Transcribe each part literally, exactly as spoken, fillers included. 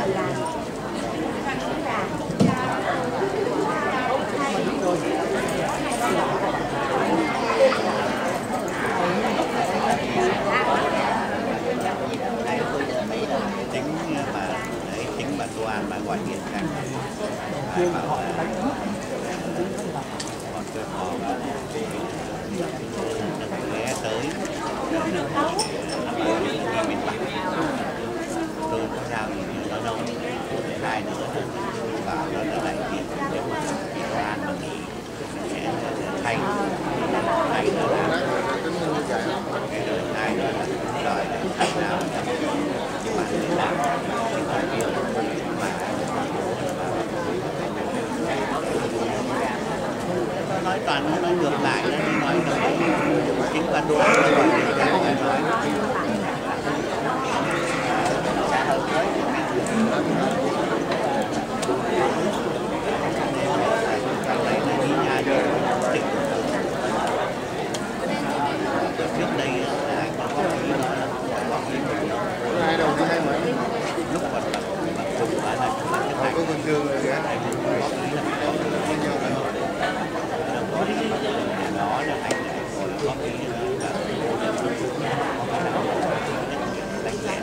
nói toàn nó nói ngược lại, nó nói chính bản đồ còn những cái người nói trước đây anh có ý nói là hai đầu đi hai mấy lúc còn là cùng phải là chấp hành có bình thường rồi kìa nó là anh có ý là đánh lẻ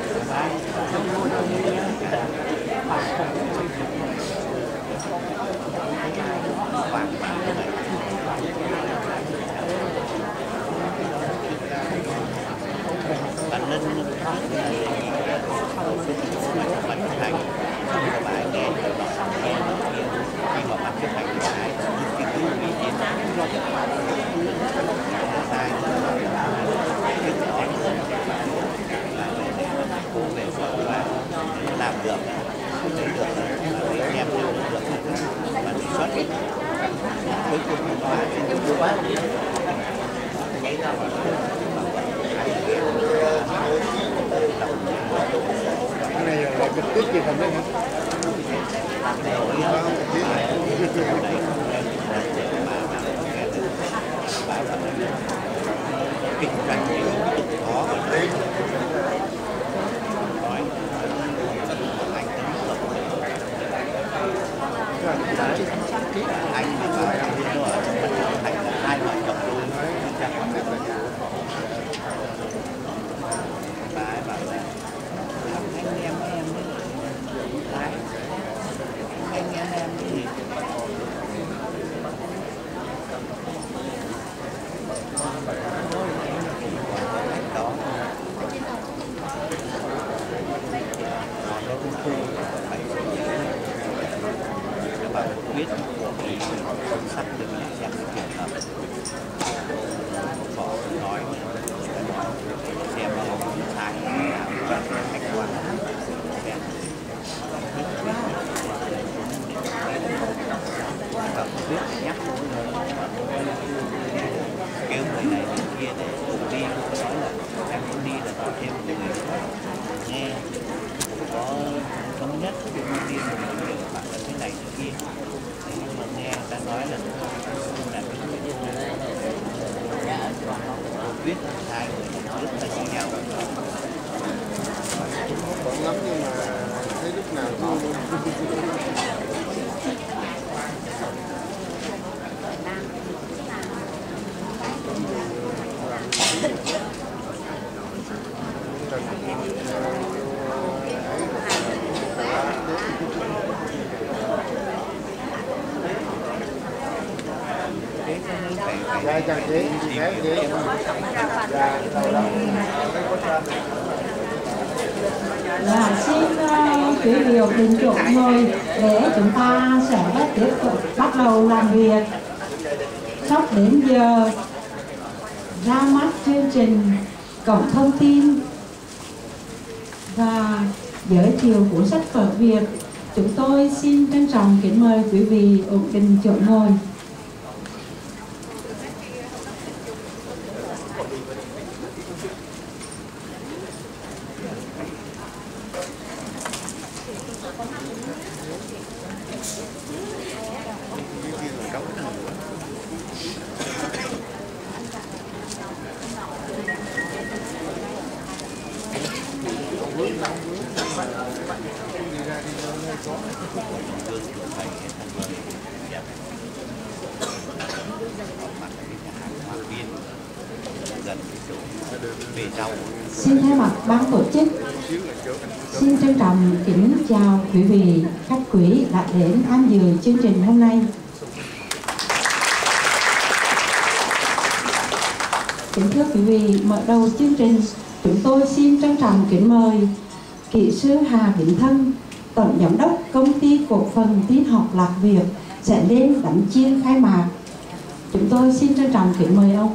bạn lên bạn chấp hành các bạn nghe nghe khi mà bạn chấp hành cái cái cứ bị chiến sai về và làm được để được anh em được được và đề xuất cuối cùng là xin quá cái này là trực tiếp gì không đấy kinh doanh khó đấy nói anh anh và anh là hai vợ chồng luôn bà ấy bảo là anh em em đấy anh em em gì đó các bạn biết sắp được xem cái trường hợp họ nói xem là họ sai nào khách quan xem và biết nhắc kêu người này người kia để cùng đi, nói là em muốn đi là có thêm người nghe có thống nhất cái thông tin để bạn là thế này thế kia nhưng mà nghe ta nói là không là cái người biết hai người rất là như nhau bận lắm nhưng mà thấy lúc nào cũng dạ chào chị dạ chị Dạ, xin uh, quý vị bình chọn ngồi để chúng ta sẽ tiếp tục bắt đầu làm việc. Sắp đến giờ ra mắt chương trình cổng thông tin và giới thiệu cuốn sách vở Việt. Chúng tôi xin trân trọng kính mời quý vị ổn định chỗ ngồi. đi ra gương của thầy thành lời đẹp mặt cái nhà hàng hoa viên gần cái chỗ về rau. Xin thay mặt ban tổ chức, xin trân trọng kính chào quý vị khách quý đã đến tham dự chương trình hôm nay. Kính thưa quý vị, mở đầu chương trình, chúng tôi xin trân trọng kính mời kỹ sư Hà Vĩnh Thân, Tổng Giám đốc Công ty Cổ phần Tin học Lạc Việt sẽ lên đánh chiêng khai mạc. Chúng tôi xin trân trọng kính mời ông.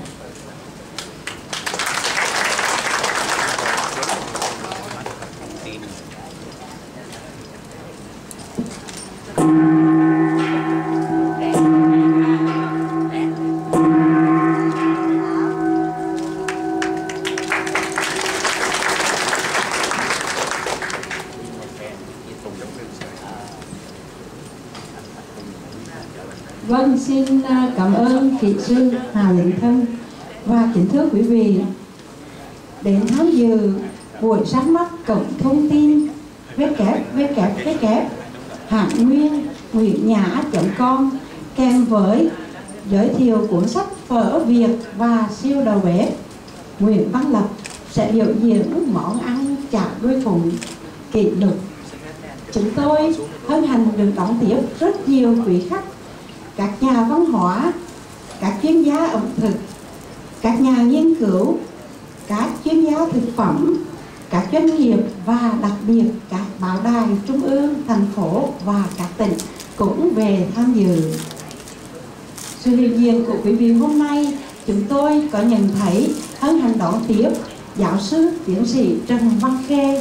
Vâng, xin cảm ơn kỹ sư Hà Vĩnh Thân và kính thưa quý vị đến tham dự buổi ra mắt cổng thông tin w w w hạng nguyên nguyễn nhã chấm com kèm với giới thiệu cuốn sách Phở Việt và siêu đầu bếp. Nguyễn Văn Lập sẽ biểu diễn món ăn chả đuôi phụng kỷ lục. Chúng tôi hân hạnh được đón tiếp rất nhiều quý khách, các nhà văn hóa, các chuyên gia ẩm thực, các nhà nghiên cứu, các chuyên gia thực phẩm, các doanh nghiệp và đặc biệt các báo đài trung ương, thành phố và các tỉnh cũng về tham dự. Sự hiện diện của quý vị hôm nay, chúng tôi có nhận thấy hân hạnh đón tiếp giáo sư tiến sĩ Trần Văn Khê,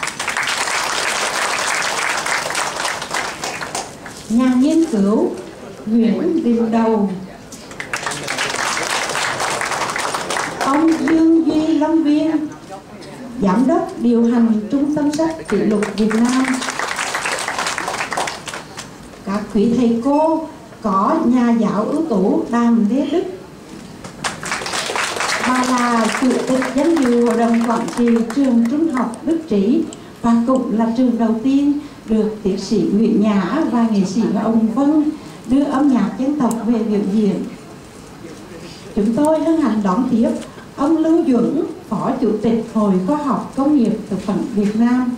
nhà nghiên cứu Nguyễn Đình Đầu, ông Dương Duy Long Viên, giám đốc điều hành Trung tâm sách kỷ lục Việt Nam, các quý thầy cô có nhà giáo ưu tú Đàm Lê Đức, bà là chủ tịch danh dự hội đồng quản trị trường Trung học Đức Trí và cũng là trường đầu tiên được tiến sĩ Nguyễn Nhã và nghệ sĩ ông Vân đưa âm nhạc dân tộc về biểu diễn. Chúng tôi hân hạnh đón tiếp ông Lưu Duẩn, Phó Chủ tịch Hội Khoa học Công nghiệp Thực phẩm Việt Nam.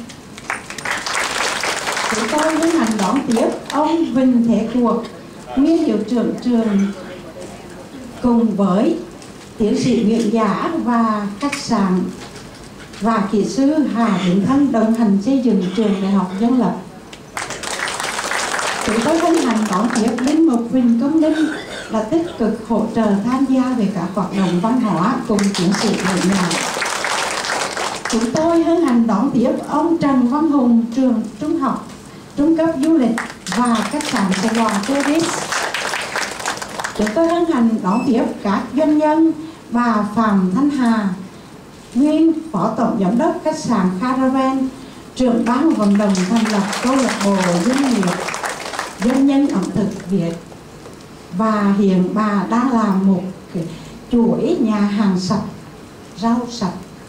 Chúng tôi hân hạnh đón tiếp ông Vinh Thế Cuộc, nguyên hiệu trưởng trường, cùng với tiến sĩ Nguyễn Giả và khách sạn và kỹ sư Hà Vĩnh Thân đồng hành xây dựng trường Đại học Dân lập. Chúng tôi hân hạnh đón tiếp Linh Mục Huỳnh Công Linh là tích cực hỗ trợ tham gia về các hoạt động văn hóa cùng tiến sĩ Nguyễn Nhã. Chúng tôi hân hạnh đón tiếp ông Trần Văn Hùng, trường trung học trung cấp du lịch và khách sạn Sài Gòn Tourist. Chúng tôi hân hạnh đón tiếp các doanh nhân bà Phạm Thanh Hà, nguyên phó tổng giám đốc khách sạn Caravan, trưởng ban vận động thành lập câu lạc bộ doanh nghiệp doanh nhân ẩm thực Việt, và hiện bà đang làm một cái chuỗi nhà hàng sạch, rau sạch.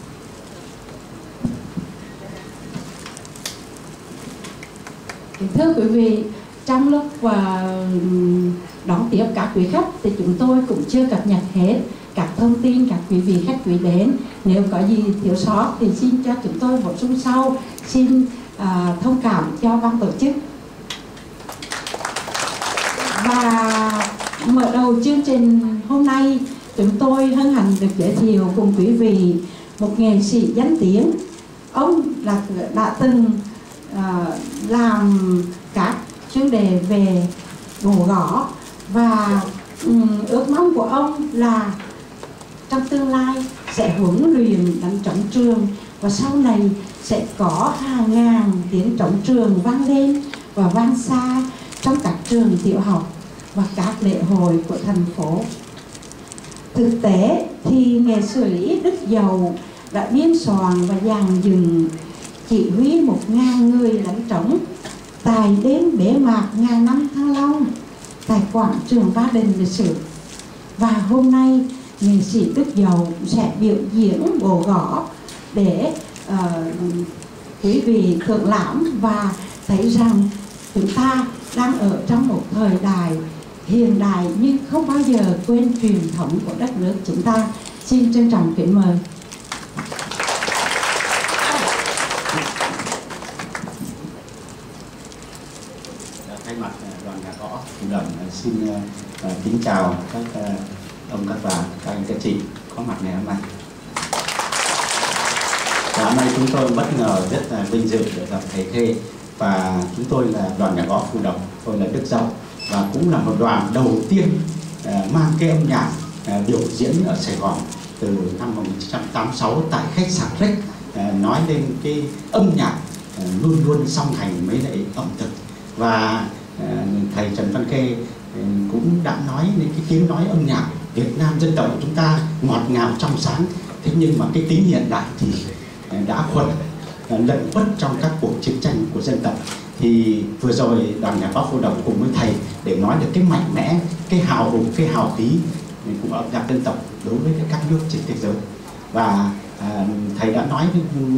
Thưa quý vị, trong lúc uh, đón tiếp các quý khách thì chúng tôi cũng chưa cập nhật hết các thông tin các quý vị khách quý đến. Nếu có gì thiếu sót thì xin cho chúng tôi bổ sung sau. Xin uh, thông cảm cho ban tổ chức. Và mở đầu chương trình hôm nay, chúng tôi hân hạnh được giới thiệu cùng quý vị một nghệ sĩ danh tiếng. Ông là đã từng uh, làm các chuyên đề về gỗ gõ và um, ước mong của ông là trong tương lai sẽ huấn luyện đánh trống trường và sau này sẽ có hàng ngàn tiếng trống trường vang lên và vang xa trong các trường tiểu học và các lễ hội của thành phố. Thực tế thì nghệ sĩ Đức Dầu đã biên soạn và dàn dựng chỉ huy một ngàn người đánh trống tại đêm bế mạc ngàn năm Thăng Long tại quảng trường Ba Đình lịch sử. Và hôm nay nghệ sĩ Đức Dầu sẽ biểu diễn gỗ gõ để uh, quý vị thượng lãm và thấy rằng chúng ta đang ở trong một thời đại hiện đại nhưng không bao giờ quên truyền thống của đất nước chúng ta. Xin trân trọng kính mời. Thay mặt đoàn nhạc võ Phù Đổng xin uh, kính chào các uh, ông các bà, các anh các chị có mặt ngày hôm nay. Và hôm nay chúng tôi bất ngờ rất là vinh dự được gặp thầy Khê, và chúng tôi là đoàn nhạc võ Phù Đổng, tôi là Đức Dậu, và cũng là một đoàn đầu tiên uh, mang cái âm nhạc uh, biểu diễn ở Sài Gòn từ năm một nghìn chín trăm tám mươi sáu tại khách sạn Rex, uh, nói lên cái âm nhạc uh, luôn luôn song hành với lại ẩm thực. Và uh, thầy Trần Văn Khê uh, cũng đã nói đến cái tiếng nói âm nhạc Việt Nam dân tộc của chúng ta ngọt ngào trong sáng, thế nhưng mà cái tính hiện đại thì uh, đã khuẩn uh, lẫn quất trong các cuộc chiến tranh của dân tộc. Thì vừa rồi đoàn nhạc võ Phù Đổng cùng với thầy để nói được cái mạnh mẽ, cái hào hùng, cái hào khí của âm nhạc dân tộc đối với các nước trên thế giới. Và à, thầy đã nói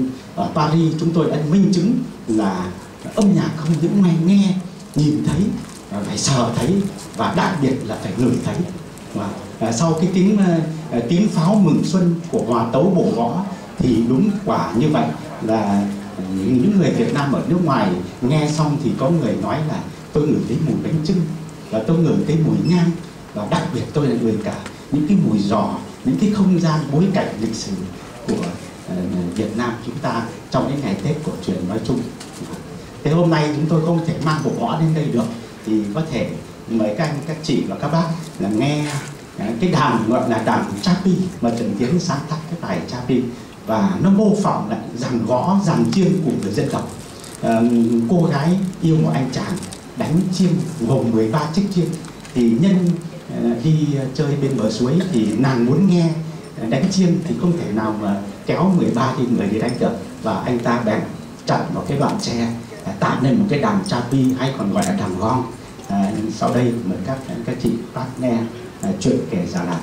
ở Paris chúng tôi đã minh chứng là âm nhạc không những nghe, nghe nhìn thấy, phải sờ thấy, và đặc biệt là phải ngửi thấy. Và à, sau cái tiếng à, tiếng pháo mừng xuân của hòa tấu bổ gõ thì đúng quả như vậy, là những người Việt Nam ở nước ngoài nghe xong thì có người nói là tôi ngửi thấy mùi bánh chưng, và tôi ngửi thấy mùi nhang, và đặc biệt tôi là người cả những cái mùi giò, những cái không gian bối cảnh lịch sử của uh, Việt Nam chúng ta trong những ngày Tết cổ truyền nói chung. Thế hôm nay chúng tôi không thể mang bộ gõ đến đây được, thì có thể mời các anh, các chị và các bác là nghe uh, cái đàn gọi là đàn Chapi mà Trần Tiến sáng tác cái bài Chapi, và nó mô phỏng lại dàn gõ, dàn chiêng của người dân tộc. Uh, cô gái yêu một anh chàng đánh chiêng gồm mười ba chiếc chiêng, thì nhân uh, đi chơi bên bờ suối thì nàng muốn nghe uh, đánh chiêng thì không thể nào mà kéo mười ba thì người đi đánh được, và anh ta bèn chặn một cái đoạn tre uh, tạo nên một cái đàn Chapi hay còn gọi là đàn gong. Uh, sau đây mời các các chị bác nghe uh, chuyện kể già làng.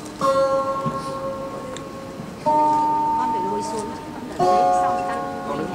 Con phải lùi xuống chứ, con đợi đấy xong tăng.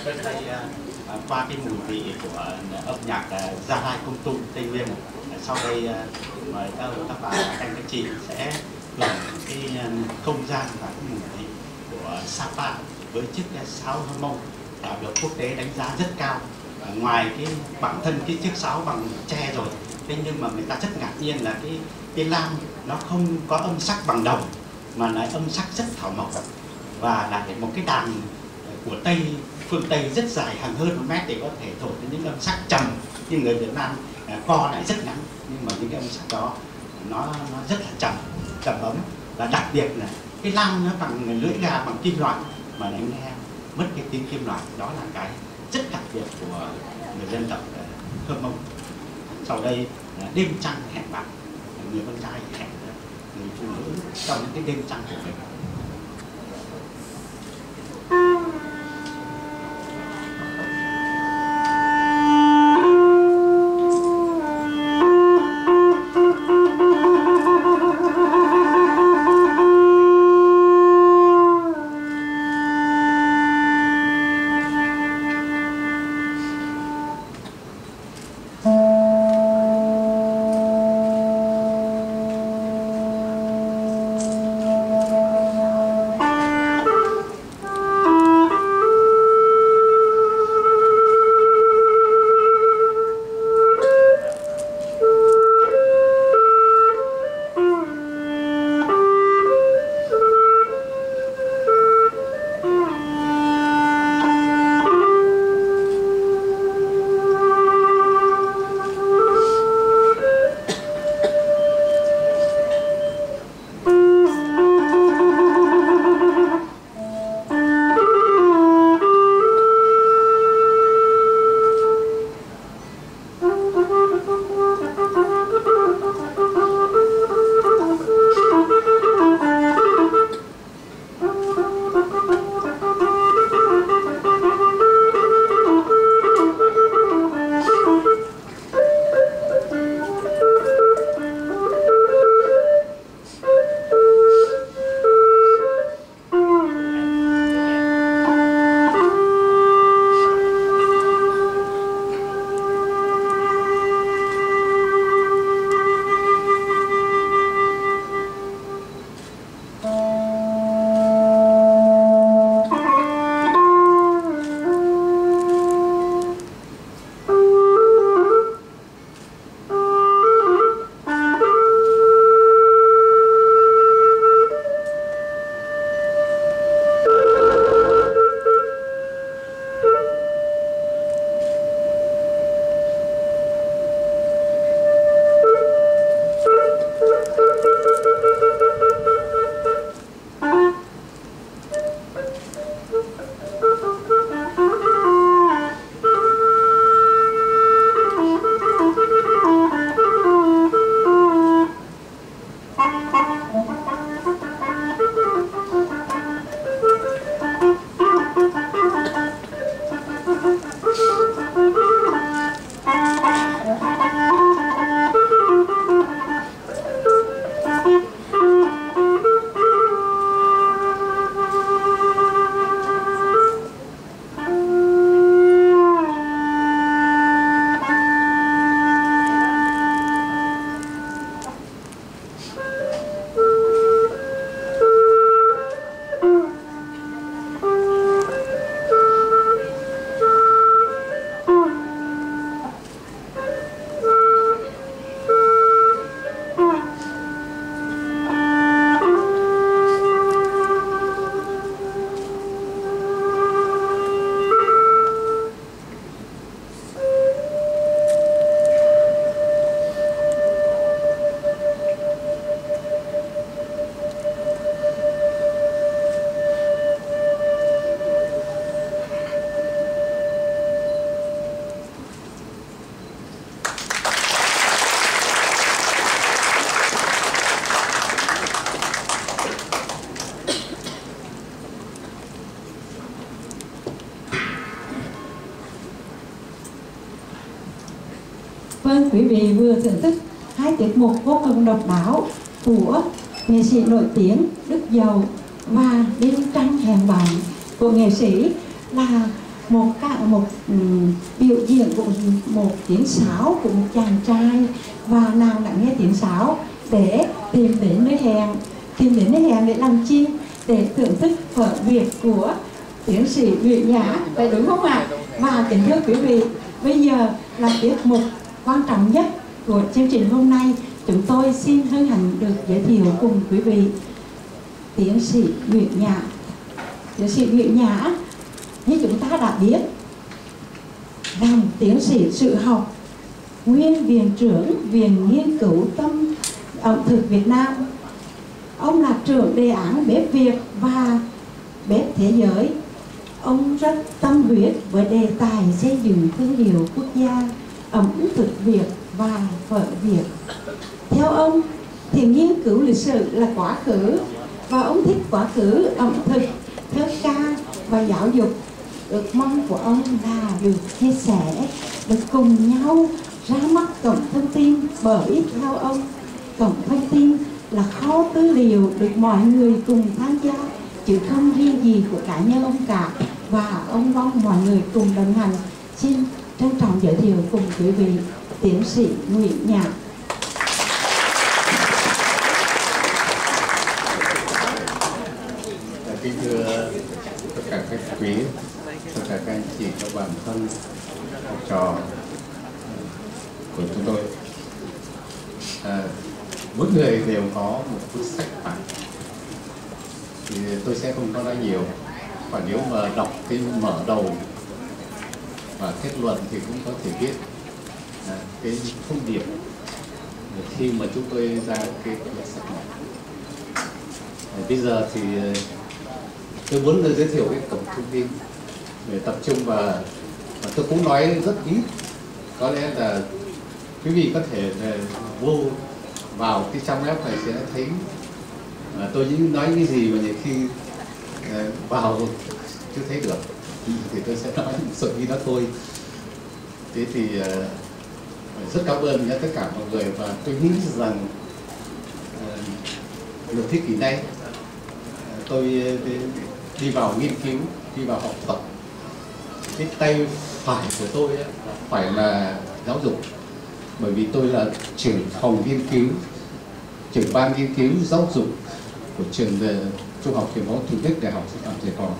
rất hay uh, qua cái mùi vị của âm nhạc uh, Gia Lai Công Tum Tây Nguyên. Uh, sau đây uh, mời các các bà các anh các chị sẽ hưởng cái uh, không gian và cái mùi vị của Sapa với chiếc sáo Hơ Mông đã được quốc tế đánh giá rất cao. Uh, ngoài cái bản thân cái chiếc sáo bằng tre rồi, thế nhưng mà người ta rất ngạc nhiên là cái cái lam nó không có âm sắc bằng đồng mà lại âm sắc rất thảo mộc, và là một cái đàn của Tây, phương Tây rất dài hàng hơn một mét để có thể thổi đến những âm sắc trầm, nhưng người Việt Nam co lại rất ngắn, nhưng mà những cái âm sắc đó nó nó rất là trầm trầm ấm, và đặc biệt là cái lam nó bằng lưỡi gà bằng kim loại mà lại nghe mất cái tiếng kim loại, đó là cái rất đặc biệt của người dân tộc Hơ Mông. Sau đây là đêm trăng hẹn bạn, người con trai hẹn người phụ nữ trong những cái đêm trăng của mình. Vâng, quý vị vừa thưởng thức hai tiết mục vô cùng độc đáo của nghệ sĩ nổi tiếng Đức Dầu và Đêm Trăng Hẹn Bạn của nghệ sĩ là một ca một um, biểu diễn của một tiếng sáo của một chàng trai, và nào đã nghe tiếng sáo để tìm đến nơi hẹn, tìm đến nơi hẹn để làm chi? Để thưởng thức vở Việt của tiến sĩ Nguyễn Nhã, phải đúng không ạ? Và kính thưa quý vị, bây giờ là tiết mục quan trọng nhất của chương trình hôm nay. Chúng tôi xin hân hạnh được giới thiệu cùng quý vị tiến sĩ Nguyễn Nhã. Tiến sĩ Nguyễn Nhã, như chúng ta đã biết, làm tiến sĩ sử học, nguyên viện trưởng Viện Nghiên cứu Tâm ẩm thực Việt Nam. Ông là trưởng đề án bếp Việt và bếp thế giới. Ông rất tâm huyết với đề tài xây dựng thương hiệu quốc gia, ẩm thực Việt và phở Việt. Theo ông thì nghiên cứu lịch sử là quá khứ, và ông thích quá khứ ẩm thực, thơ ca và giáo dục. Ước mong của ông là được chia sẻ, được cùng nhau ra mắt cổng thông tin, bởi theo ông cổng thông tin là kho tư liệu được mọi người cùng tham gia, chứ không riêng gì của cá nhân ông cả. Và ông mong mọi người cùng đồng hành. Xin trân trọng giới thiệu cùng quý vị tiến sĩ Nguyễn Nhã. Kính thưa tất cả các quý, tất cả các anh chị, các bạn thân, học trò của chúng tôi. À, mỗi người đều có một cuốn sách vải, thì tôi sẽ không có nói nhiều. Và nếu mà đọc cái mở đầu và kết luận thì cũng có thể biết à, cái thông điệp khi mà chúng tôi ra cái cuốn sách này. À, bây giờ thì tôi muốn giới thiệu cái cổng thông tin để tập trung vào, và tôi cũng nói rất ít. Có lẽ là quý vị có thể vô vào cái trang web này sẽ thấy à, tôi những nói cái gì mà nhiều khi à, vào chưa thấy được, thì tôi sẽ nói một số ý đó thôi. Thế thì à, rất cảm ơn tất cả mọi người, và tôi nghĩ rằng à, nửa thế kỷ nay tôi đi vào nghiên cứu, đi vào học tập, cái tay phải của tôi ấy, phải là giáo dục, bởi vì tôi là trưởng phòng nghiên cứu, trưởng ban nghiên cứu giáo dục của trường Trung học truyền thống Thủ Đức, Đại học Sư phạm Sài Gòn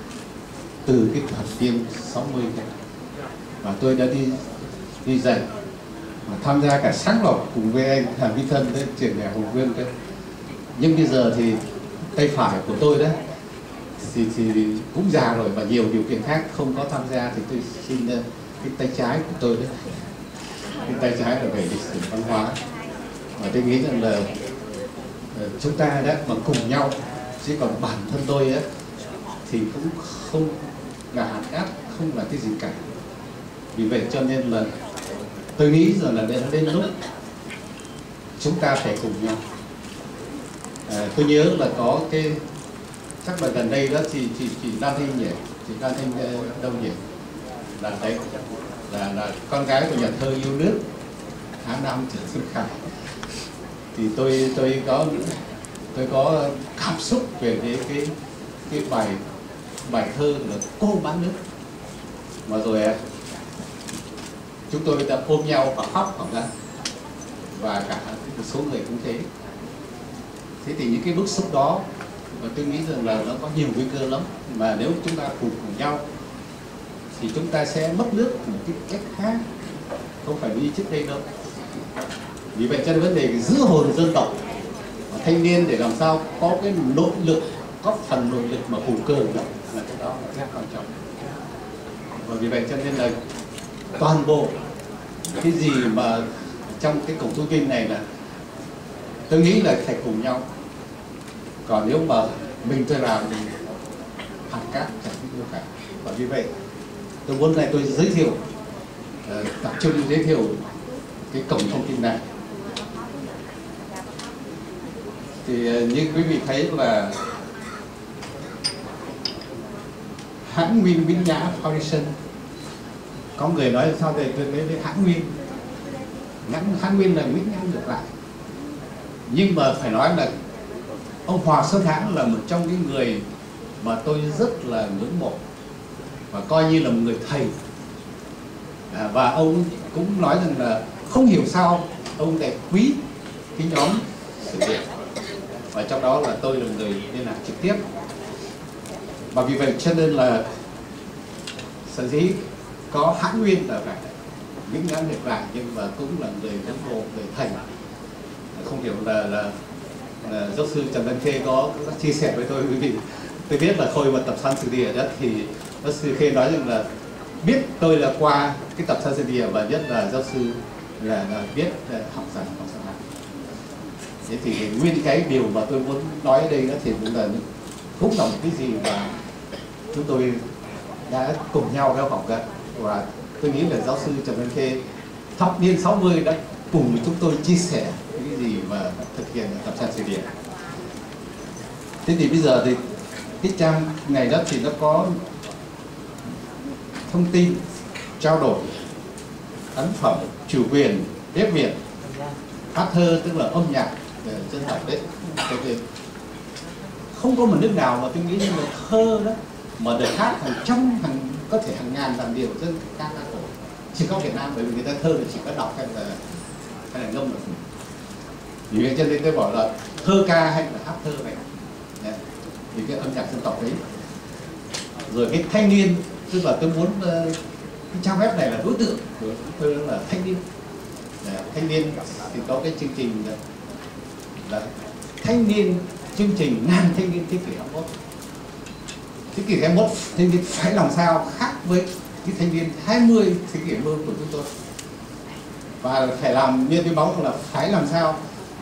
từ cái thập niên sáu mươi này. Và tôi đã đi đi dạy và tham gia cả sáng lập cùng với anh Hà Vĩ Thân đến trường Đại học Hồng Vương đấy. Nhưng bây giờ thì tay phải của tôi đấy thì, thì cũng già rồi và nhiều điều kiện khác không có tham gia, thì tôi xin cái tay trái của tôi đấy, cái tay trái là về lịch sử văn hóa. Và tôi nghĩ rằng là chúng ta đã mà cùng nhau, chứ còn bản thân tôi ấy, thì cũng không là hạt cát, không là cái gì cả. Vì vậy cho nên là tôi nghĩ rằng là đến, đến lúc chúng ta phải cùng nhau. À, tôi nhớ là có cái chắc là gần đây đó thì chị chị Lan Thanh nhỉ, chị Lan Thanh đâu nhỉ, là đấy là là con gái của nhà thơ yêu nước Hà Nam Trần Xuân Khải. Thì tôi tôi có tôi có cảm xúc về cái cái cái bài bài thơ là Cô Bán Nước, mà rồi chúng tôi đã ôm nhau và khóc hỏng ra, và cả một số người cũng thế. Thế thì những cái bức xúc đó, và tôi nghĩ rằng là nó có nhiều nguy cơ lắm, mà nếu chúng ta cùng cùng nhau thì chúng ta sẽ mất nước một cái cách khác, không phải như trước đây đâu. Vì vậy cho nên vấn đề giữ hồn dân tộc, thanh niên để làm sao có cái nội lực, có phần nội lực mà hùng cường đó, là cái đó là rất quan trọng. Và vì vậy cho nên là toàn bộ cái gì mà trong cái cổng thông tin này là tôi nghĩ là phải cùng nhau. Còn nếu mà mình tôi làm thì hạt cát chẳng biết đâu cả. Và vì vậy tôi muốn này tôi giới thiệu uh, tập trung giới thiệu cái cổng thông tin này. Thì uh, như quý vị thấy là hãng Nguyên Nguyễn Nhã Foundation, có người nói sao để tôi lấy hãng Nguyên, hãng Nguyên là Nguyễn Nhã ngược lại. Nhưng mà phải nói là ông Hòa Xuân Hãn là một trong những người mà tôi rất là ngưỡng mộ, và coi như là một người thầy. À, và ông cũng nói rằng là không hiểu sao ông lại quý cái nhóm Sử Địa, và trong đó là tôi là người liên lạc trực tiếp. Và vì vậy cho nên là sở dĩ có hãng nguyên là phải những ngắn nghiệp lại, nhưng mà cũng là người cán bộ, người thầy. Không hiểu là, là, là giáo sư Trần Văn Khê có, có chia sẻ với tôi, bởi vì tôi biết là khôi một tập san Sử Địa đó, thì giáo sư Khê nói rằng là biết tôi là qua cái tập san Sử Địa, và nhất là giáo sư là, là biết là học rằng học rằng thế thì nguyên cái điều mà tôi muốn nói ở đây đó thì cũng là cũng là một cái gì mà chúng tôi đã cùng nhau theo học cả. Và tôi nghĩ là giáo sư Trần Văn Khê thập niên sáu mươi đã cùng với chúng tôi chia sẻ cái gì mà thực hiện tập san Sử Địa. Thế thì bây giờ thì cái trang này đó thì nó có thông tin trao đổi ấn phẩm, chủ quyền, viết Việt, hát thơ tức là âm nhạc dân tộc đấy. Thì không có một nước nào mà tôi nghĩ như là thơ đó mà được hát hàng trăm, hàng có thể hàng ngàn làn điệu dân ca ca cổ, chỉ có Việt Nam, bởi vì người ta thơ thì chỉ có đọc hay là hay là ngâm được. Vì vậy cho nên tôi bảo là thơ ca hay là hát thơ này, thì cái âm nhạc dân tộc đấy. Rồi cái thanh niên, tức là tôi muốn cái trang web này là đối tượng của tôi là thanh niên. Thanh niên thì có cái chương trình là thanh niên, chương trình ngàn thanh niên thế kỷ hai mươi mốt. Thế kỷ hai mươi mốt thanh niên phải làm sao khác với cái thanh niên hai mươi thế kỷ mơ của chúng tôi, và phải làm như cái bóng là phải làm sao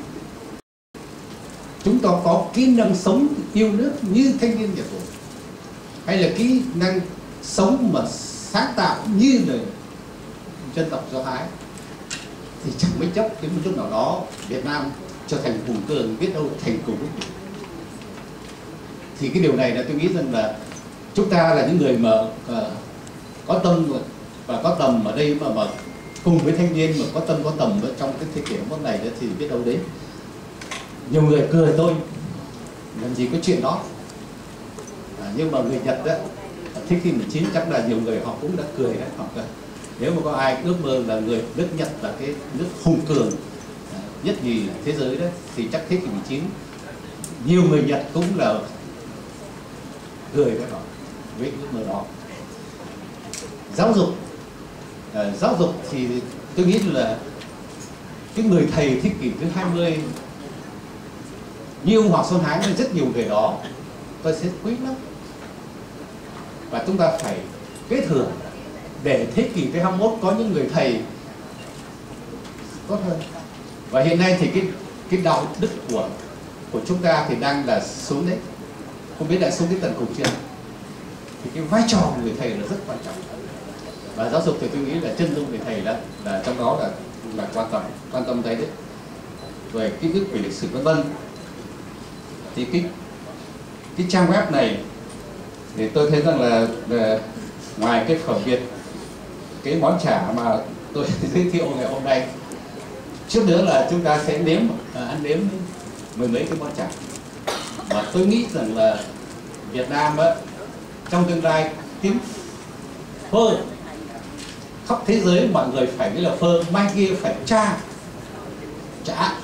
chúng ta có kỹ năng sống yêu nước như thanh niên Nhật Bản, hay là kỹ năng sống mà sáng tạo như là dân tộc Do Thái, thì chẳng mấy chốc đến một lúc nào đó Việt Nam trở thành hùng cường, biết đâu thành cổ quốc. Thì cái điều này là tôi nghĩ rằng là chúng ta là những người mà uh, có tâm và có tầm ở đây, mà, mà cùng với thanh niên mà có tâm có tầm ở trong cái thế kỷ hai mươi mốt này đó, thì biết đâu đấy nhiều người cười tôi làm gì có chuyện đó. À, nhưng mà người Nhật đó, thế kỷ mười chín chắc là nhiều người họ cũng đã cười đấy, hoặc là nếu mà có ai ước mơ là người nước Nhật là cái nước hùng cường nhất nhì thế giới đấy, thì chắc thế kỷ mười chín nhiều người Nhật cũng là cười với họ với ước mơ đó. Giáo dục, à, giáo dục thì tôi nghĩ là cái người thầy thế kỷ thứ hai mươi như ông Hoàng Xuân Hán và rất nhiều người đó tôi sẽ quý lắm, và chúng ta phải kế thừa để thế kỷ thứ hai mươi mốt có những người thầy tốt hơn. Và hiện nay thì cái cái đạo đức của của chúng ta thì đang là xuống đấy, không biết đã xuống cái tận cùng chưa. Thì cái vai trò của người thầy là rất quan trọng, và giáo dục thì tôi nghĩ là chân dung người thầy là là trong đó là là quan tâm quan tâm tới đấy. Rồi kiến thức về lịch sử vân vân. Thì cái cái trang web này thì tôi thấy rằng là, là ngoài cái khẩu Việt, cái món chả mà tôi giới thiệu ngày hôm nay, trước nữa là chúng ta sẽ nếm à, ăn nếm mười mấy cái món chả mà tôi nghĩ rằng là Việt Nam á, trong tương lai kiếm phơ khắp thế giới mọi người phải nghĩ là phơ, mai kia phải cha chả,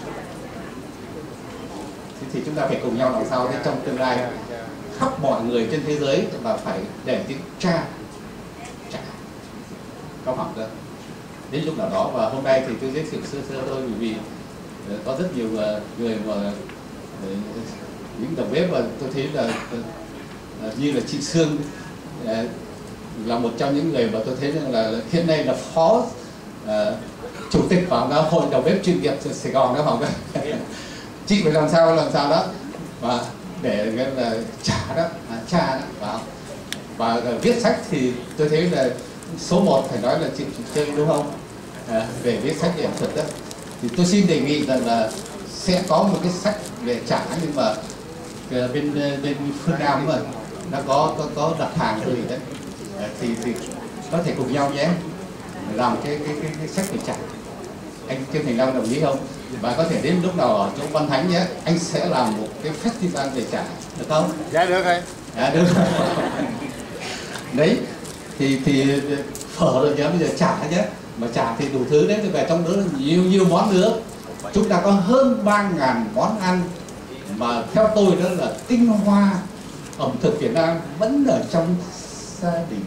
thì, thì chúng ta phải cùng nhau làm sao để trong tương lai khắp mọi người trên thế giới là phải để tiếng cha chả cao học cơ đến lúc nào đó. Và hôm nay thì tôi giới thiệu sơ sơ thôi, bởi vì có rất nhiều người mà những đầu bếp mà tôi thấy là như là chị Sương là một trong những người mà tôi thấy rằng là hiện nay là phó uh, chủ tịch của hội đầu bếp chuyên nghiệp Sài Gòn đó, không? Chị phải làm sao làm sao đó và để là trả đó, à, cha đó, và, và viết sách thì tôi thấy là số một phải nói là chị Trương, đúng không? À, về viết sách về ẩm thực đó, thì tôi xin đề nghị rằng là sẽ có một cái sách về chả, nhưng mà bên bên phương Nam mà nó có có có đặt hàng rồi đấy, à, thì thì có thể cùng nhau nhé làm cái cái cái, cái sách về chả. Anh Trương Thành Long đồng ý không? Và có thể đến lúc nào ở chỗ Văn Thánh nhé, anh sẽ làm một cái festival về chả, được không? Dạ được rồi. Dạ được. Đấy, thì thì phở rồi nhá, bây giờ chả nhé, mà chả thì đủ thứ đấy, thì về trong đó là nhiều nhiều món nữa. Chúng ta có hơn ba ngàn món ăn mà theo tôi đó là tinh hoa ẩm thực Việt Nam vẫn ở trong gia đình.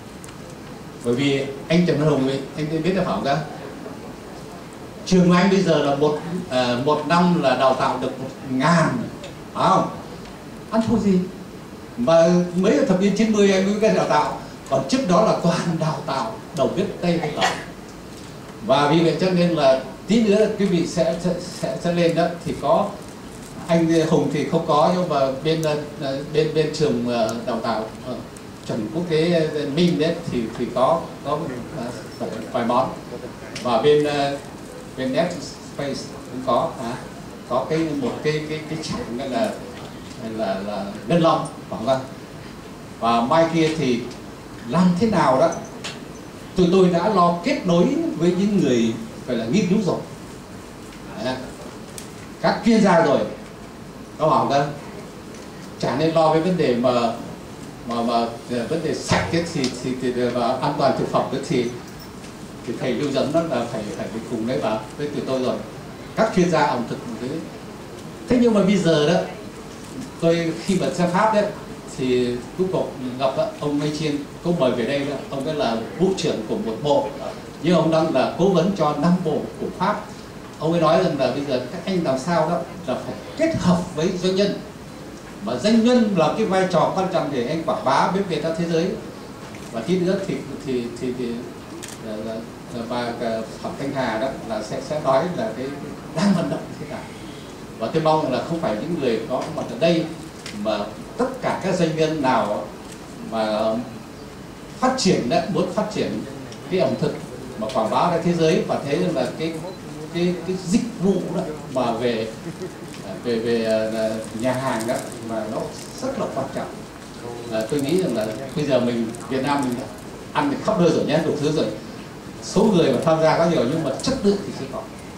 Bởi vì anh Trần Văn Hùng ấy, anh biết là phải không? Trường của anh bây giờ là một à, một năm là đào tạo được một ngàn, phải không? Ăn thua gì? Mà mấy thập niên chín mươi anh mới cái đào tạo, còn trước đó là toàn đào tạo đầu bếp Tây hay ở. Và vì vậy cho nên là tí nữa quý vị sẽ sẽ, sẽ, sẽ lên đó thì có anh Hùng thì không có, nhưng mà bên bên bên trường đào tạo chuẩn quốc tế Minh đấy thì thì có có vài món, và bên bên Net Space cũng có hả? Có cái một cái cái cái chặng gọi là là là ngân long, phải không? Và mai kia thì làm thế nào đó tụi tôi đã lo kết nối với những người phải là nghiên cứu rồi, đấy, các chuyên gia rồi, có bảo không? Chả nên lo với vấn đề mà mà mà vấn đề sạch ấy, thì thì, thì và an toàn thực phẩm ấy, thì thì thầy lưu dẫn đó là phải phải cùng đấy vào với tụi tôi rồi, các chuyên gia ẩm thực thế. Thế nhưng mà bây giờ đó tôi khi mà sang Pháp đấy thì cuối cùng gặp đó, ông Mai Chiên có mời về đây đó, ông ấy là vụ trưởng của một bộ, nhưng ông đang là cố vấn cho năm bộ của Pháp. Ông ấy nói rằng là bây giờ các anh làm sao đó là phải kết hợp với doanh nhân, mà doanh nhân là cái vai trò quan trọng để anh quảng bá bếp Việt ra thế giới. Và tí nữa thì thì thì, thì là, là, bà Phạm Thanh Hà đó là sẽ sẽ nói là cái đang vận động như thế nào. Và tôi mong là không phải những người có mặt ở đây, mà tất cả các doanh nhân nào mà phát triển đấy, muốn phát triển cái ẩm thực mà quảng bá ra thế giới, và thấy rằng là cái cái cái dịch vụ đó mà về về về nhà hàng đó mà nó rất là quan trọng. À, tôi nghĩ rằng là bây giờ mình Việt Nam mình ăn thì khắp nơi rồi nhé, đủ thứ rồi, số người mà tham gia có nhiều nhưng mà chất lượng thì chưa có.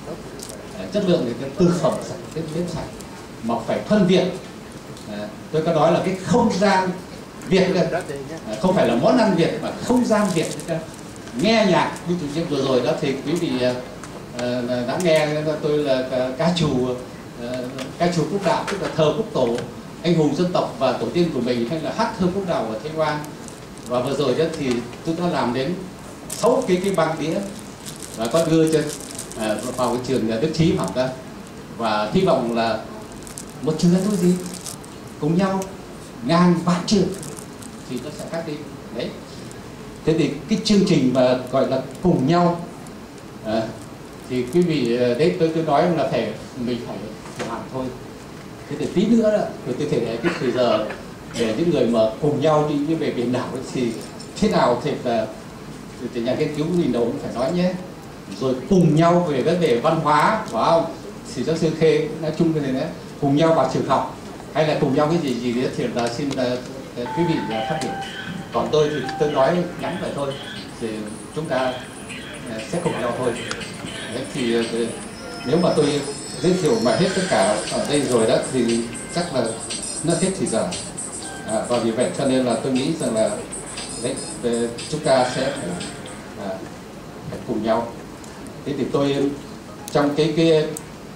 À, chất lượng thì cái tư phẩm sạch, cái bếp sạch mà phải phân biệt. À, tôi có nói là cái không gian Việt này, à, không phải là món ăn Việt mà không gian Việt. Nghe nhạc như chủ nhiệm vừa rồi đó thì quý vị uh, đã nghe tôi là ca trù uh, ca trù quốc đạo, tức là thờ quốc tổ anh hùng dân tộc và tổ tiên của mình, hay là hát thơ quốc đạo ở Thanh Hoa. Và vừa rồi đó thì tôi đã làm đến sáu cái cái băng đĩa và có đưa cho uh, vào cái trường Đức Trí học đó, và hy vọng là một trường thôi gì cùng nhau ngàn vạn trường thì nó sẽ khác đi đấy. Thế thì cái chương trình mà gọi là cùng nhau à, thì quý vị đấy tôi tôi nói là phải mình phải làm thôi. Thế thì tí nữa đó, rồi tôi thể để cái thời giờ để những người mà cùng nhau đi như về biển đảo thì thế nào thì là thì nhà nghiên cứu mình đâu cũng phải nói nhé. Rồi cùng nhau về vấn đề văn hóa, phải không? Thì giáo sư Khê nói chung cái này đấy, cùng nhau vào trường học hay là cùng nhau cái gì gì đấy thì là xin uh, quý vị uh, phát biểu. Còn tôi thì tôi nói ngắn vậy thôi, thì chúng ta uh, sẽ cùng nhau thôi. Đấy, thì uh, nếu mà tôi giới thiệu mà hết tất cả ở đây rồi đó thì chắc là nó hết thì giờ. À, và vì vậy cho nên là tôi nghĩ rằng là đấy, chúng ta sẽ phải, à, phải cùng nhau. Thế thì tôi trong cái cái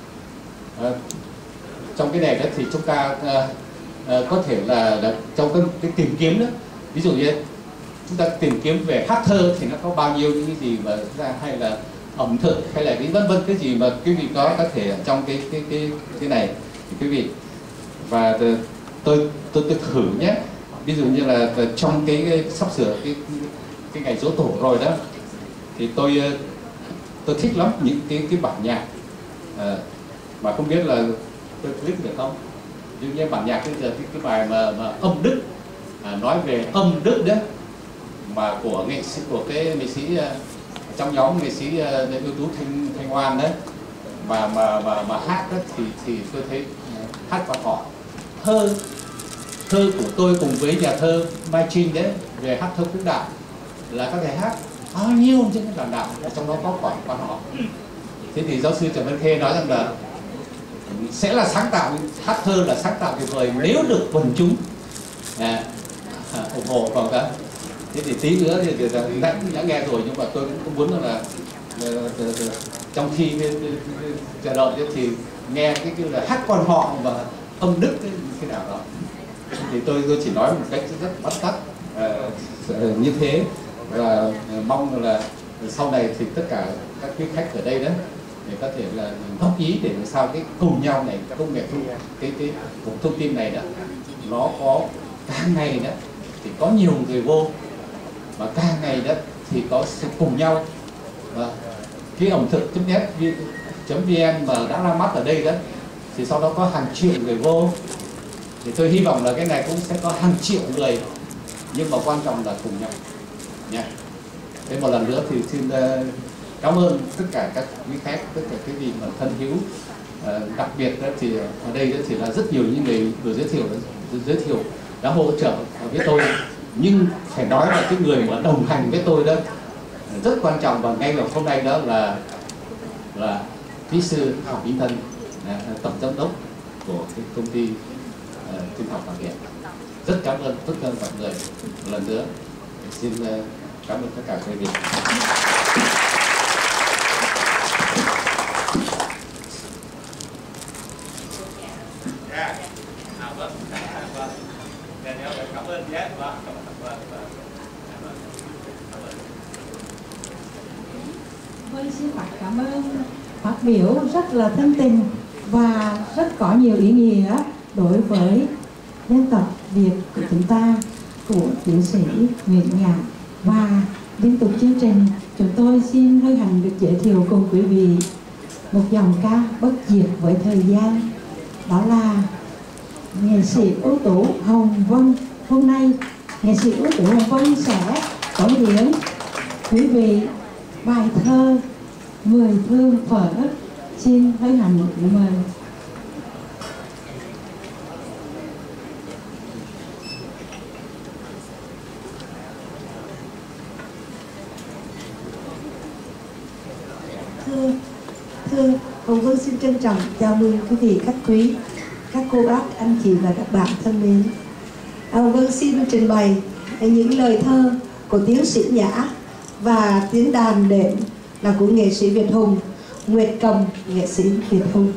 à, trong cái này đó thì chúng ta à, à, có thể là, là trong cái, cái tìm kiếm đó, ví dụ như chúng ta tìm kiếm về hát thơ thì nó có bao nhiêu những cái gì mà ra, hay là ẩm thực hay là cái vân vân cái gì mà quý vị có có thể trong cái cái cái cái này thì quý vị. Và tôi tôi tôi thử nhé, ví dụ như là trong cái, cái sắp sửa cái cái ngày giỗ tổ rồi đó thì tôi tôi thích lắm những cái cái bản nhạc à, mà không biết là tôi click được không. Ví dụ như bản nhạc bây giờ cái, cái bài mà, mà âm Đức à, nói về âm Đức đó mà của nghệ sĩ của cái nghệ sĩ trong nhóm nghệ sĩ ưu tú Thanh Thanh Hoan đấy mà mà mà mà hát đó thì thì tôi thấy hát và họ thơ thơ của tôi cùng với nhà thơ Mai Trinh đấy về hát thơ quốc đạo là có thể hát bao nhiêu những cái bản đạo trong đó có quả quan họ. Thế thì giáo sư Trần Văn Khê nói rằng là sẽ là sáng tạo, hát thơ là sáng tạo tuyệt vời nếu được quần chúng à, à, ủng hộ vào đó. Thế thì tí nữa thì đã, đã nghe rồi, nhưng mà tôi cũng muốn là, là, là, là trong khi chờ đợi thì nghe cái kiểu là hát quan họ và âm đức ấy, như thế nào đó. Thì tôi tôi chỉ nói một cách rất bắt tắt uh, như thế, và mong là sau này thì tất cả các quý khách ở đây đó để có thể là góp ý để làm sao cái cùng nhau này công nghệ thu cái cái cục thông tin này đó nó có càng ngày đó thì có nhiều người vô, và càng ngày đó thì có sự cùng nhau. Và cái ẩm thực chấm net chấm vn mà đã ra mắt ở đây đó thì sau đó có hàng triệu người vô, thì tôi hy vọng là cái này cũng sẽ có hàng triệu người, nhưng mà quan trọng là cùng nhau nha. Thế một lần nữa thì xin uh, cảm ơn tất cả các quý khách, tất cả cái gì mà thân hữu, uh, đặc biệt đó thì ở đây đó thì là rất nhiều những người vừa giới thiệu giới thiệu đã hỗ trợ với tôi, nhưng phải nói là cái người mà đồng hành với tôi đó rất quan trọng, và ngay vào hôm nay đó là là kỹ sư Phạm Vĩnh Thân, tổng giám đốc của cái công ty uh, tin học Hoàng Hiệp. Rất cảm ơn tất cả mọi người một lần nữa. Xin uh, cảm ơn tất cả quý vị. Vâng, xin phải cảm ơn phát biểu rất là thân tình và rất có nhiều ý nghĩa đối với dân tộc Việt của chúng ta, của tiến sĩ Nguyễn Nhạc. Và liên tục chương trình, chúng tôi xin hân hạnh được giới thiệu cùng quý vị một dòng ca bất diệt với thời gian, đó là nghệ sĩ ưu tú Hồng Vân. Hôm nay nghệ sĩ ưu tú Hồng Vân sẽ cống hiến quý vị bài thơ Mười Thương Phở. Xin hân hạnh mời. Thưa, thưa Hồng Vân xin trân trọng chào mừng quý vị khách quý, các cô bác, anh chị và các bạn thân mến. Hồng Vân xin trình bày những lời thơ của tiến sĩ Nhã, và tiếng đàn đệm là của nghệ sĩ Việt Hùng, Nguyệt Cầm nghệ sĩ Việt Hùng.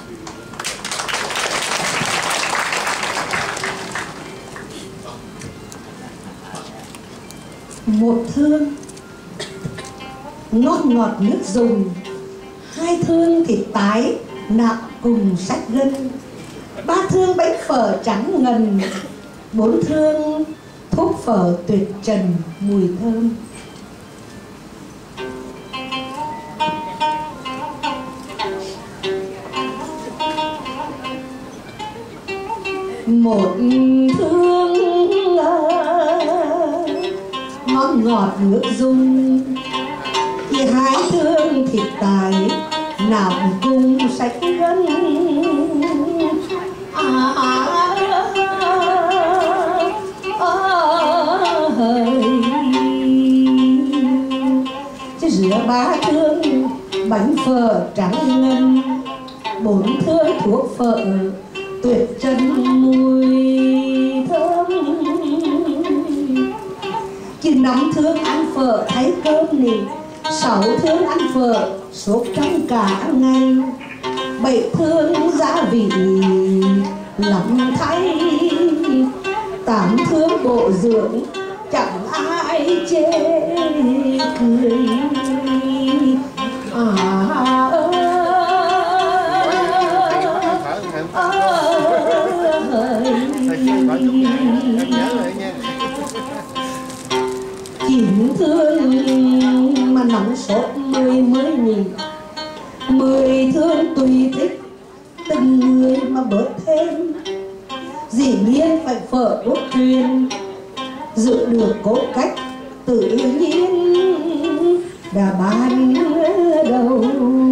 Một thương ngót ngọt nước dùng, hai thương thịt tái nạm cùng sách gân, ba thương bánh phở trắng ngần, bốn thương thuốc phở tuyệt trần mùi thơm. Một thương ngon ngọt nước dung, thì hai thương thịt tài nào cùng sách gân. À, à, chứ rửa ba thương bánh phở trắng ngân, bốn thương thuốc phở tuyệt trần mùi thơm. Chứ năm thương ăn phở thấy cơm nì, sáu thương ăn phở sốt trong cả ngày, bảy thương gia vị lắm thay, tám thương bộ dưỡng chẳng ai chê cười. À, chín thương mà nóng sốt mười mới nhỉ, mười thương tùy thích từng người mà bớt thêm. Dĩ nhiên phải phở cốt truyền, giữ được cốt cách tự nhiên đã ban đầu.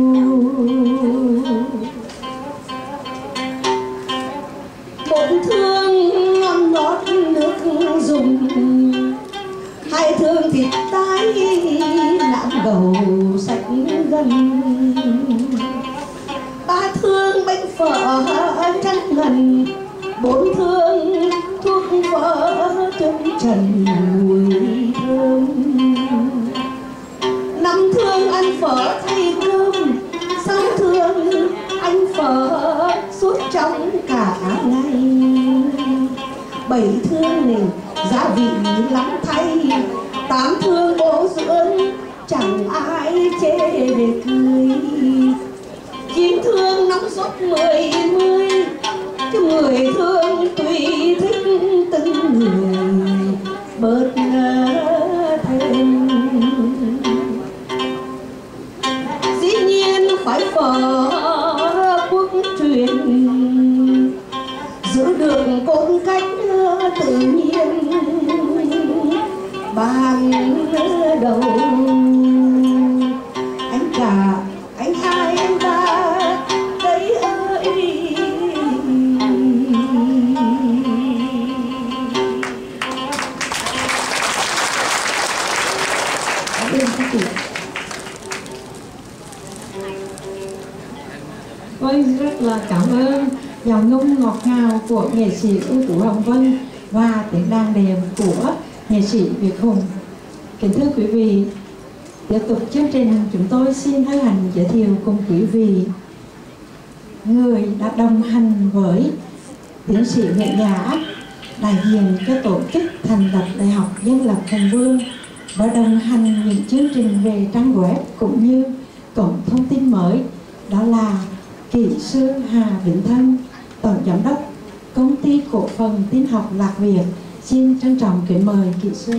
Bốn thương ngon ngọt nước dùng, hai thương thịt tái nạm gầu sạch gần, ba thương bánh phở trắng ngần, bốn thương thuốc phở chân trần mùi cơm. Năm thương ăn phở thay cơm, sáu thương ăn phở suốt trong cả ngày. Bảy thương này gia vị lắm thay, tám thương bổ dưỡng chẳng ai chê để cười. Chín thương nóng sốt mười mươi, chứ mười thương tùy thích từng người bớt thêm. Dĩ nhiên phải phở quốc truyền, giữ được cốt cách tự nhiên ban đầu. Anh cả, anh hai, anh ba đấy ơi. Bên các chị. Vâng, rất là cảm ơn giọng ngâm ngọt ngào của nghệ sĩ ưu tú Hồng Vân và tiếng đàn đệm của nghệ sĩ Việt Hùng. Kính thưa quý vị, tiếp tục chương trình, chúng tôi xin hân hạnh giới thiệu cùng quý vị người đã đồng hành với tiến sĩ Nguyễn Nhã, đại diện cho tổ chức thành lập Đại học Dân lập Hùng Vương, và đồng hành những chương trình về trang web cũng như cổng thông tin mới. Đó là kỹ sư Hà Vĩnh Thân, tổng giám đốc công ty cổ phần tin học Lạc Việt. Xin trân trọng kính mời kỹ sư.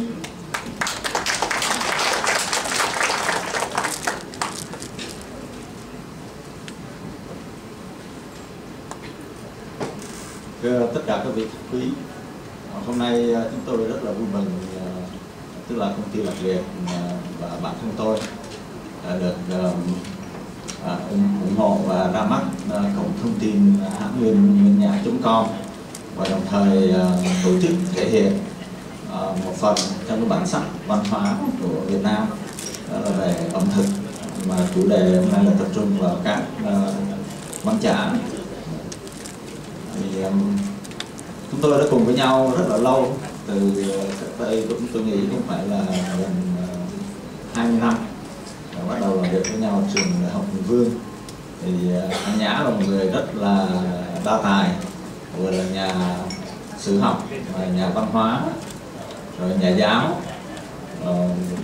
Thưa tất cả các vị khách quý, hôm nay chúng tôi rất là vui mừng, tức là công ty Lạc Việt và bản thân tôi được ủng hộ và ra mắt cổng thông tin hãng nguyên nguyên nhã chấm com, và đồng thời tổ chức thể hiện một phần trong cái bản sắc văn hóa của Việt Nam, đó là về ẩm thực, mà chủ đề hôm nay là tập trung vào các món chả. Thì um, chúng tôi đã cùng với nhau rất là lâu, từ đây cũng tôi nghĩ cũng phải là gần uh, hai mươi năm, và bắt đầu làm việc với nhau ở trường Đại học Hùng Vương. Thì uh, anh Nhã là một người rất là đa tài, vừa là nhà sử học, và nhà văn hóa, rồi nhà giáo, uh,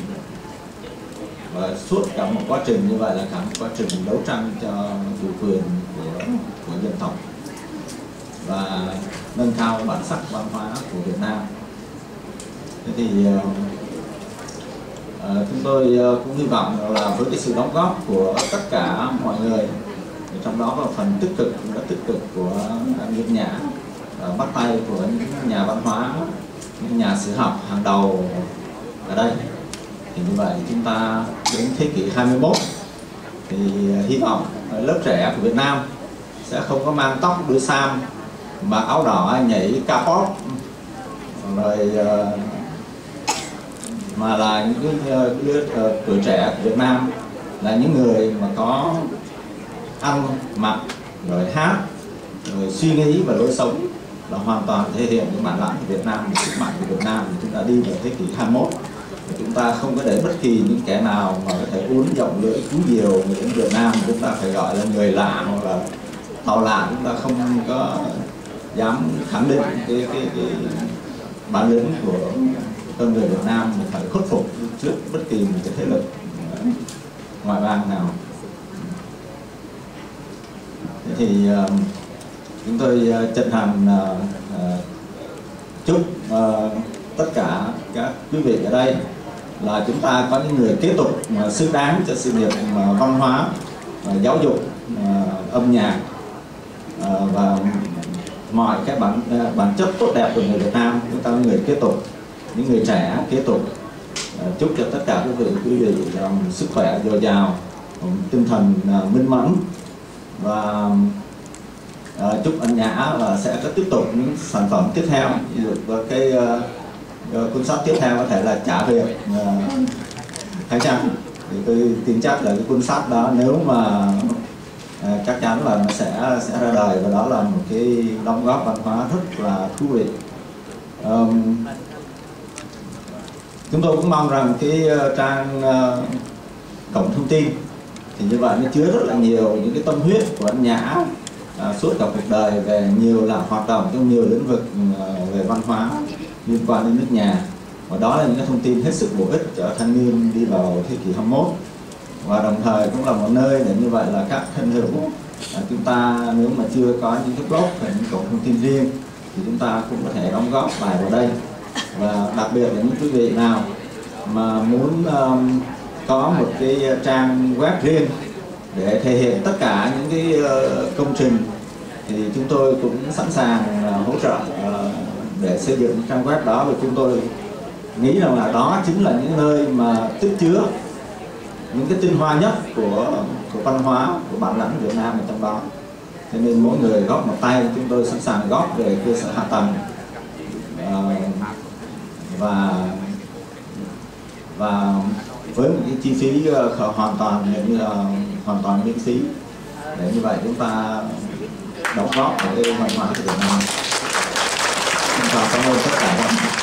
và suốt cả một quá trình như vậy là cả một quá trình đấu tranh cho chủ quyền của, của dân tộc và nâng cao bản sắc văn hóa của Việt Nam. Thế thì uh, uh, chúng tôi uh, cũng hy vọng là với cái sự đóng góp của tất cả mọi người, trong đó có phần tích cực, rất tích cực của anh Nguyễn Nhã, uh, bắt tay của những nhà văn hóa, những nhà sử học hàng đầu ở đây. Thì như vậy chúng ta đến thế kỷ hai mươi mốt thì uh, hy vọng uh, lớp trẻ của Việt Nam sẽ không có mang tóc đuôi sam, mặc áo đỏ nhảy K-pop, rồi uh, mà là những lứa uh, tuổi trẻ của Việt Nam là những người mà có ăn mặc, rồi hát, rồi suy nghĩ và lối sống là hoàn toàn thể hiện những bản lãnh của Việt Nam, sức mạnh của Việt Nam. Chúng ta đi vào thế kỷ hai mươi mốt, chúng ta không có để bất kỳ những kẻ nào mà có thể uốn rộng lưỡi cú diều đến Việt Nam. Chúng ta phải gọi là người lạ hoặc là tàu lạ, chúng ta không có dám khẳng định cái, cái, cái bản lĩnh của con người Việt Nam, mình phải khuất phục trước bất kỳ một cái thế lực ngoại bang nào. Thế thì uh, chúng tôi uh, chân thành uh, uh, chúc uh, tất cả các quý vị ở đây là chúng ta có những người kế tục mà xứng đáng cho sự nghiệp mà văn hóa, uh, giáo dục, uh, âm nhạc, uh, và mọi cái bản bản chất tốt đẹp của người Việt Nam. Chúng ta là người kế tục, những người trẻ kế tục. Uh, chúc cho tất cả quý vị quý vị um, sức khỏe dồi dào, um, tinh thần uh, minh mẫn, và uh, chúc anh Nhã và sẽ có tiếp tục những sản phẩm tiếp theo. Ví dụ với cái uh, cuốn sách tiếp theo có thể là Trả Việc uh, hay chăng, thì tôi tin chắc là cái cuốn sách đó nếu mà À, chắc chắn là nó sẽ sẽ ra đời, và đó là một cái đóng góp văn hóa rất là thú vị. Um, chúng tôi cũng mong rằng cái trang uh, cổng thông tin thì như vậy nó chứa rất là nhiều những cái tâm huyết của anh Nhã uh, suốt cả cuộc đời về nhiều là hoạt động trong nhiều lĩnh vực uh, về văn hóa liên quan đến nước nhà, và đó là những cái thông tin hết sức bổ ích cho thanh niên đi vào thế kỷ hai mươi mốt, và đồng thời cũng là một nơi để như vậy là các thân hữu uh, chúng ta nếu mà chưa có những cái blog hay những cổng thông tin riêng thì chúng ta cũng có thể đóng góp bài vào đây. Và đặc biệt là những quý vị nào mà muốn um, có một cái trang web riêng để thể hiện tất cả những cái uh, công trình thì chúng tôi cũng sẵn sàng uh, hỗ trợ uh, để xây dựng trang web đó, và chúng tôi nghĩ rằng là đó chính là những nơi mà tích chứa những cái tinh hoa nhất của của văn hóa, của bản lãnh Việt Nam ở trong đó. Cho nên mỗi người góp một tay, chúng tôi sẵn sàng góp về cơ sở hạ tầng uh, và và với một cái chi phí uh, hoàn toàn như là hoàn toàn miễn phí, để như vậy chúng ta đóng góp vào cái văn hóa của Việt Nam. Xin chào, cảm ơn tất cả các bạn.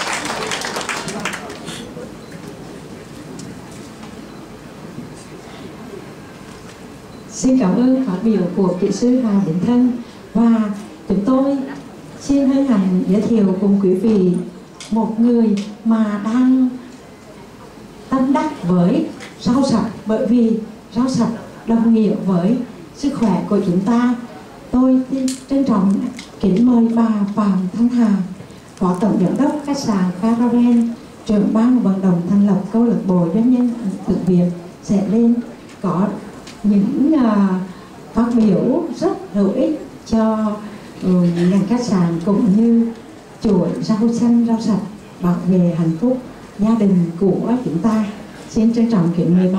Xin cảm ơn phát biểu của kỹ sư Hà Đình Thân, và chúng tôi xin hân hạnh giới thiệu cùng quý vị một người mà đang tâm đắc với rau sạch, bởi vì rau sạch đồng nghĩa với sức khỏe của chúng ta. Tôi trân trọng kính mời bà Phạm Thanh Hà, Phó Tổng Giám đốc khách sạn Caravan, trưởng ban vận động thành lập câu lạc bộ doanh nhân ẩm thực Việt sẽ lên có những uh, phát biểu rất hữu ích cho uh, ngành khách sạn cũng như chuỗi rau xanh rau sạch bảo vệ hạnh phúc gia đình của chúng ta. Xin trân trọng kính mời bà.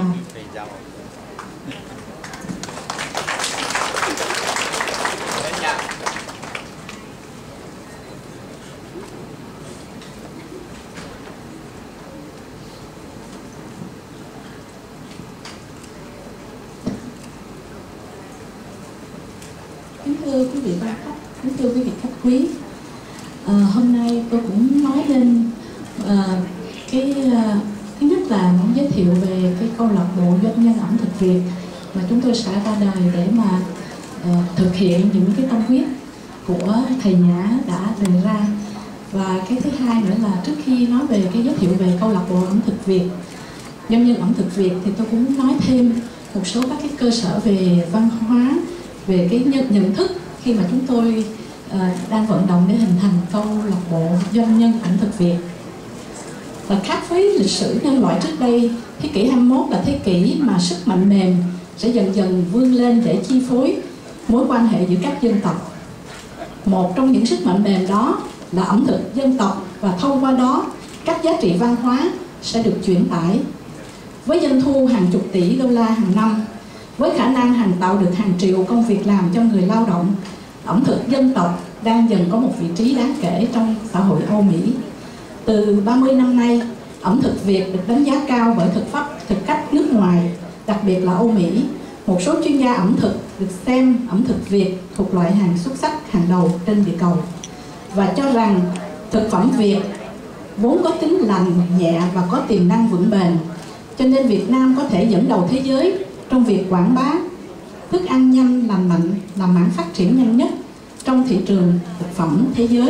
Kính thưa quý vị ban khách, kính thưa quý vị khách quý, à, hôm nay tôi cũng nói lên à, cái à, thứ nhất là muốn giới thiệu về cái câu lạc bộ doanh nhân ẩm thực Việt mà chúng tôi sẽ ra đời để mà à, thực hiện những cái tâm huyết của thầy Nhã đã đề ra. Và cái thứ hai nữa là trước khi nói về cái giới thiệu về câu lạc bộ ẩm thực Việt, doanh nhân ẩm thực Việt, thì tôi cũng muốn nói thêm một số các cái cơ sở về văn hóa, về cái nhận, nhận thức khi mà chúng tôi uh, đang vận động để hình thành câu lạc bộ doanh nhân ẩm thực Việt. Và khác với lịch sử nhân loại trước đây, thế kỷ hai mươi mốt là thế kỷ mà sức mạnh mềm sẽ dần dần vươn lên để chi phối mối quan hệ giữa các dân tộc. Một trong những sức mạnh mềm đó là ẩm thực dân tộc, và thông qua đó các giá trị văn hóa sẽ được truyền tải. Với doanh thu hàng chục tỷ đô la hàng năm, với khả năng hàng tạo được hàng triệu công việc làm cho người lao động, ẩm thực dân tộc đang dần có một vị trí đáng kể trong xã hội Âu Mỹ. Từ ba mươi năm nay, ẩm thực Việt được đánh giá cao bởi thực pháp thực khách nước ngoài, đặc biệt là Âu Mỹ. Một số chuyên gia ẩm thực được xem ẩm thực Việt thuộc loại hàng xuất sắc hàng đầu trên địa cầu, và cho rằng thực phẩm Việt vốn có tính lành, nhẹ và có tiềm năng vững bền. Cho nên Việt Nam có thể dẫn đầu thế giới trong việc quảng bá thức ăn nhanh, lành mạnh, là mảng phát triển nhanh nhất trong thị trường thực phẩm thế giới.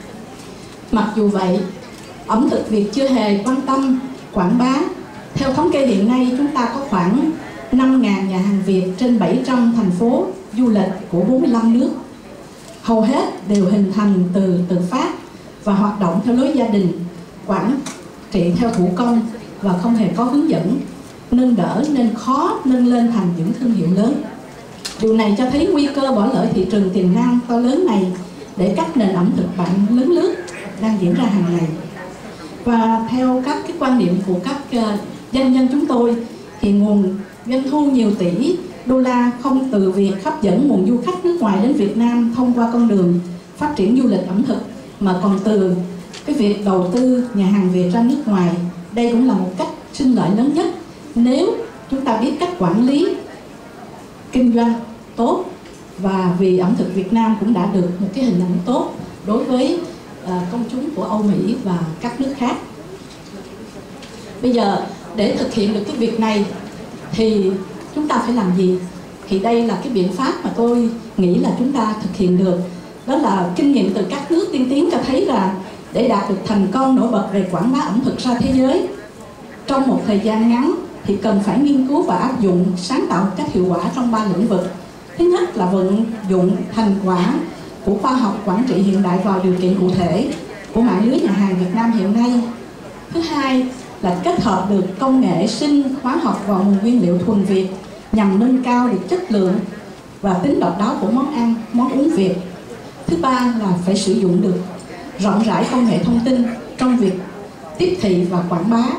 Mặc dù vậy, ẩm thực Việt chưa hề quan tâm quảng bá. Theo thống kê hiện nay, chúng ta có khoảng năm nghìn nhà hàng Việt trên bảy trăm thành phố du lịch của bốn mươi lăm nước. Hầu hết đều hình thành từ tự phát và hoạt động theo lối gia đình, quản trị theo thủ công và không hề có hướng dẫn, nâng đỡ nên khó nâng lên thành những thương hiệu lớn. Điều này cho thấy nguy cơ bỏ lỡ thị trường tiềm năng to lớn này để các nền ẩm thực bạn lớn lướt đang diễn ra hàng ngày. Và theo các cái quan điểm của các uh, doanh nhân chúng tôi, thì nguồn doanh thu nhiều tỷ đô la không từ việc hấp dẫn nguồn du khách nước ngoài đến Việt Nam thông qua con đường phát triển du lịch ẩm thực, mà còn từ cái việc đầu tư nhà hàng Việt ra nước ngoài. Đây cũng là một cách sinh lợi lớn nhất nếu chúng ta biết cách quản lý kinh doanh tốt, và vì ẩm thực Việt Nam cũng đã được một cái hình ảnh tốt đối với uh, công chúng của Âu Mỹ và các nước khác. Bây giờ để thực hiện được cái việc này thì chúng ta phải làm gì? Thì đây là cái biện pháp mà tôi nghĩ là chúng ta thực hiện được. Đó là kinh nghiệm từ các nước tiên tiến cho thấy là để đạt được thành công nổi bật về quảng bá ẩm thực ra thế giới trong một thời gian ngắn thì cần phải nghiên cứu và áp dụng sáng tạo một cách hiệu quả trong ba lĩnh vực. Thứ nhất là vận dụng thành quả của khoa học quản trị hiện đại vào điều kiện cụ thể của mạng lưới nhà hàng Việt Nam hiện nay. Thứ hai là kết hợp được công nghệ sinh hóa học vào nguồn nguyên liệu thuần Việt nhằm nâng cao được chất lượng và tính độc đáo của món ăn, món uống Việt. Thứ ba là phải sử dụng được rộng rãi công nghệ thông tin trong việc tiếp thị và quảng bá.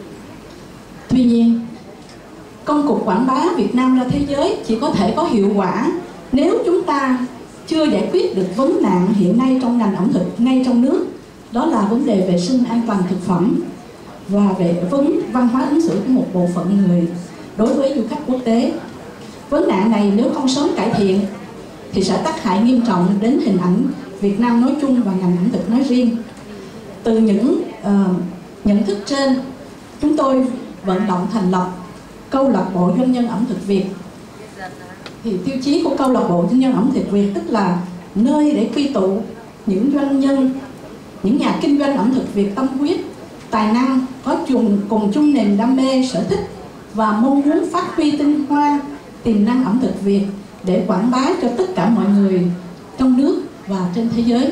Tuy nhiên, công cuộc quảng bá Việt Nam ra thế giới chỉ có thể có hiệu quả nếu chúng ta chưa giải quyết được vấn nạn hiện nay trong ngành ẩm thực ngay trong nước. Đó là vấn đề vệ sinh an toàn thực phẩm và về vấn văn hóa ứng xử của một bộ phận người đối với du khách quốc tế. Vấn nạn này nếu không sớm cải thiện thì sẽ tác hại nghiêm trọng đến hình ảnh Việt Nam nói chung và ngành ẩm thực nói riêng. Từ những uh, nhận thức trên, chúng tôi vận động thành lập câu lạc bộ doanh nhân ẩm thực Việt. Thì tiêu chí của câu lạc bộ doanh nhân ẩm thực Việt tức là nơi để quy tụ những doanh nhân, những nhà kinh doanh ẩm thực Việt tâm huyết, tài năng, có chung cùng chung niềm đam mê, sở thích và mong muốn phát huy tinh hoa tiềm năng ẩm thực Việt để quảng bá cho tất cả mọi người trong nước và trên thế giới.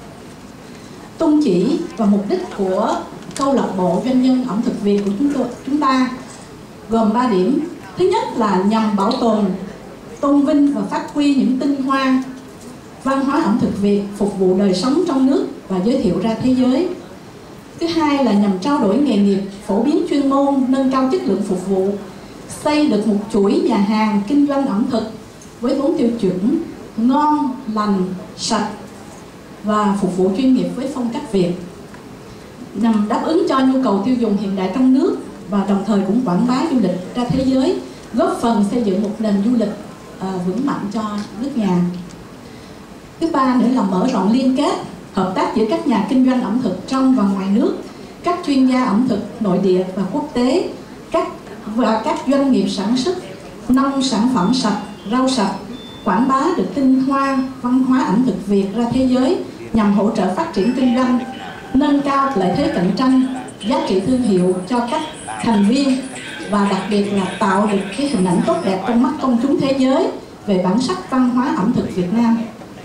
Tôn chỉ và mục đích của câu lạc bộ doanh nhân ẩm thực Việt của chúng tôi chúng ta gồm ba điểm. Thứ nhất là nhằm bảo tồn, tôn vinh và phát huy những tinh hoa văn hóa ẩm thực Việt phục vụ đời sống trong nước và giới thiệu ra thế giới. Thứ hai là nhằm trao đổi nghề nghiệp, phổ biến chuyên môn, nâng cao chất lượng phục vụ, xây được một chuỗi nhà hàng kinh doanh ẩm thực với bốn tiêu chuẩn ngon, lành, sạch và phục vụ chuyên nghiệp với phong cách Việt, nhằm đáp ứng cho nhu cầu tiêu dùng hiện đại trong nước và đồng thời cũng quảng bá du lịch ra thế giới, góp phần xây dựng một nền du lịch à, vững mạnh cho nước nhà. Thứ ba nữa là mở rộng liên kết, hợp tác giữa các nhà kinh doanh ẩm thực trong và ngoài nước, các chuyên gia ẩm thực nội địa và quốc tế, các và các doanh nghiệp sản xuất nông sản phẩm sạch, rau sạch, quảng bá được tinh hoa văn hóa ẩm thực Việt ra thế giới nhằm hỗ trợ phát triển kinh doanh, nâng cao lợi thế cạnh tranh, giá trị thương hiệu cho các thành viên và đặc biệt là tạo được cái hình ảnh tốt đẹp trong mắt công chúng thế giới về bản sắc văn hóa ẩm thực Việt Nam.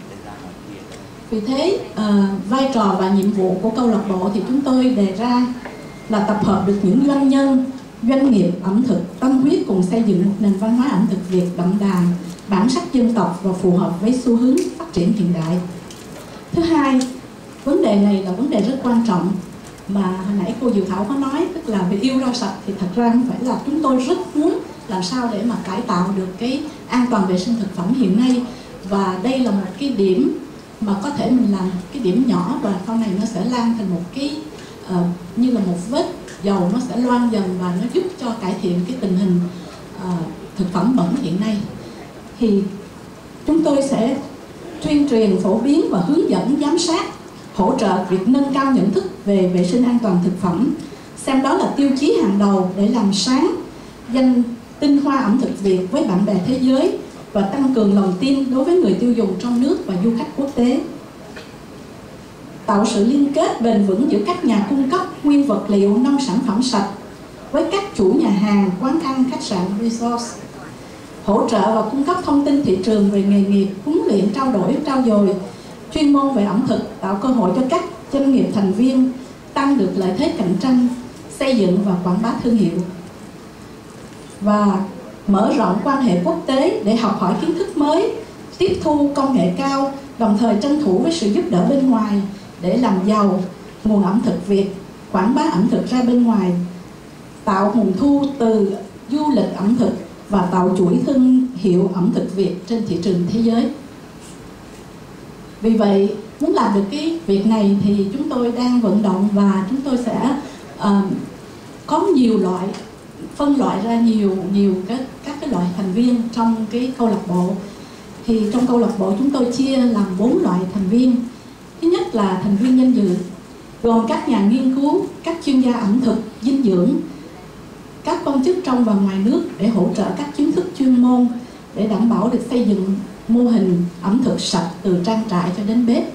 Vì thế, uh, vai trò và nhiệm vụ của câu lạc bộ thì chúng tôi đề ra là tập hợp được những doanh nhân, doanh nghiệp ẩm thực tâm huyết cùng xây dựng một nền văn hóa ẩm thực Việt đậm đà, bản sắc dân tộc và phù hợp với xu hướng phát triển hiện đại. Thứ hai, vấn đề này là vấn đề rất quan trọng mà hồi nãy cô Diệu Thảo có nói, tức là về yêu rau sạch thì thật ra không phải là chúng tôi rất muốn làm sao để mà cải tạo được cái an toàn vệ sinh thực phẩm hiện nay, và đây là một cái điểm mà có thể mình làm cái điểm nhỏ và sau này nó sẽ lan thành một cái uh, như là một vết dầu, nó sẽ loang dần và nó giúp cho cải thiện cái tình hình uh, thực phẩm bẩn hiện nay. Thì chúng tôi sẽ tuyên truyền, phổ biến và hướng dẫn, giám sát, hỗ trợ việc nâng cao nhận thức về vệ sinh an toàn thực phẩm, xem đó là tiêu chí hàng đầu để làm sáng danh tinh hoa ẩm thực Việt với bạn bè thế giới và tăng cường lòng tin đối với người tiêu dùng trong nước và du khách quốc tế. Tạo sự liên kết bền vững giữa các nhà cung cấp nguyên vật liệu, nông sản phẩm sạch với các chủ nhà hàng, quán ăn, khách sạn, resort. Hỗ trợ và cung cấp thông tin thị trường về nghề nghiệp, huấn luyện, trao đổi, trao dồi chuyên môn về ẩm thực, tạo cơ hội cho các doanh nghiệp thành viên tăng được lợi thế cạnh tranh, xây dựng và quảng bá thương hiệu. Và mở rộng quan hệ quốc tế để học hỏi kiến thức mới, tiếp thu công nghệ cao, đồng thời tranh thủ với sự giúp đỡ bên ngoài để làm giàu nguồn ẩm thực Việt, quảng bá ẩm thực ra bên ngoài, tạo nguồn thu từ du lịch ẩm thực và tạo chuỗi thương hiệu ẩm thực Việt trên thị trường thế giới. Vì vậy, muốn làm được cái việc này thì chúng tôi đang vận động và chúng tôi sẽ uh, có nhiều loại, phân loại ra nhiều nhiều các các cái loại thành viên trong cái câu lạc bộ. Thì trong câu lạc bộ chúng tôi chia làm bốn loại thành viên. Thứ nhất là thành viên danh dự, gồm các nhà nghiên cứu, các chuyên gia ẩm thực, dinh dưỡng, các quan chức trong và ngoài nước để hỗ trợ các kiến thức chuyên môn để đảm bảo được xây dựng mô hình ẩm thực sạch từ trang trại cho đến bếp.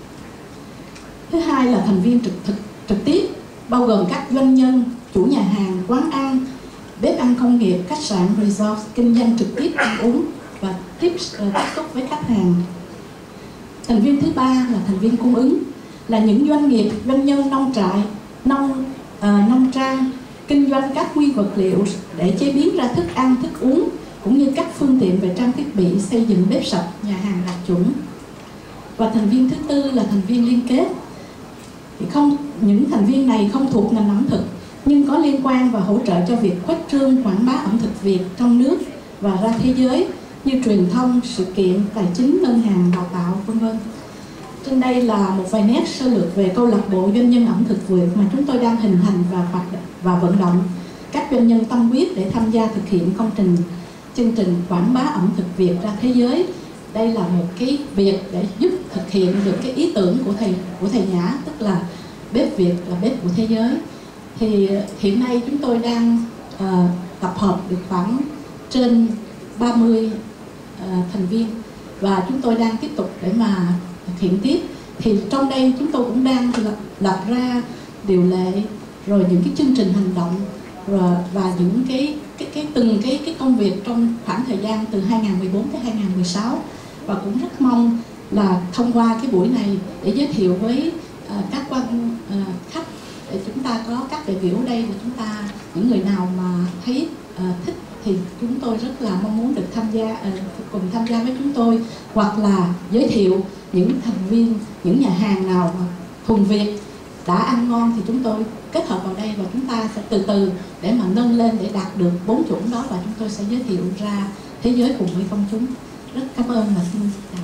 Thứ hai là thành viên trực, thực, trực tiếp, bao gồm các doanh nhân, chủ nhà hàng, quán ăn, bếp ăn công nghiệp, khách sạn, resort, kinh doanh trực tiếp ăn uống và tiếp, uh, tiếp xúc với khách hàng. Thành viên thứ ba là thành viên cung ứng, là những doanh nghiệp, doanh nhân nông trại, nông, uh, nông trang, kinh doanh các nguyên vật liệu để chế biến ra thức ăn, thức uống, cũng như các phương tiện về trang thiết bị xây dựng bếp sạch, nhà hàng đạt chuẩn. Và thành viên thứ tư là thành viên liên kết. Thì không, những thành viên này không thuộc ngành ẩm thực nhưng có liên quan và hỗ trợ cho việc khuếch trương quảng bá ẩm thực Việt trong nước và ra thế giới như truyền thông, sự kiện, tài chính, ngân hàng, đào tạo, vân vân. Trên đây là một vài nét sơ lược về câu lạc bộ doanh nhân ẩm thực Việt mà chúng tôi đang hình thành và hoạt và vận động các doanh nhân tâm huyết để tham gia thực hiện công trình chương trình quảng bá ẩm thực Việt ra thế giới. Đây là một cái việc để giúp thực hiện được cái ý tưởng của thầy của thầy Nhã, tức là bếp Việt là bếp của thế giới. Thì hiện nay chúng tôi đang uh, tập hợp được khoảng trên ba mươi uh, thành viên và chúng tôi đang tiếp tục để mà thực hiện tiếp. Thì trong đây chúng tôi cũng đang lập, lập ra điều lệ, rồi những cái chương trình hành động, rồi và những cái cái cái từng cái cái công việc trong khoảng thời gian từ hai nghìn không trăm mười bốn tới hai nghìn không trăm mười sáu, và cũng rất mong là thông qua cái buổi này để giới thiệu với uh, các quan uh, khách, để chúng ta có các đại biểu ở đây, và chúng ta những người nào mà thấy uh, thích thì chúng tôi rất là mong muốn được tham gia uh, cùng tham gia với chúng tôi, hoặc là giới thiệu những thành viên, những nhà hàng nào mà thuần Việt đã ăn ngon thì chúng tôi kết hợp vào đây, và chúng ta sẽ từ từ để mà nâng lên để đạt được bốn chuẩn đó, và chúng tôi sẽ giới thiệu ra thế giới cùng với công chúng. Rất cảm ơn và xin chào.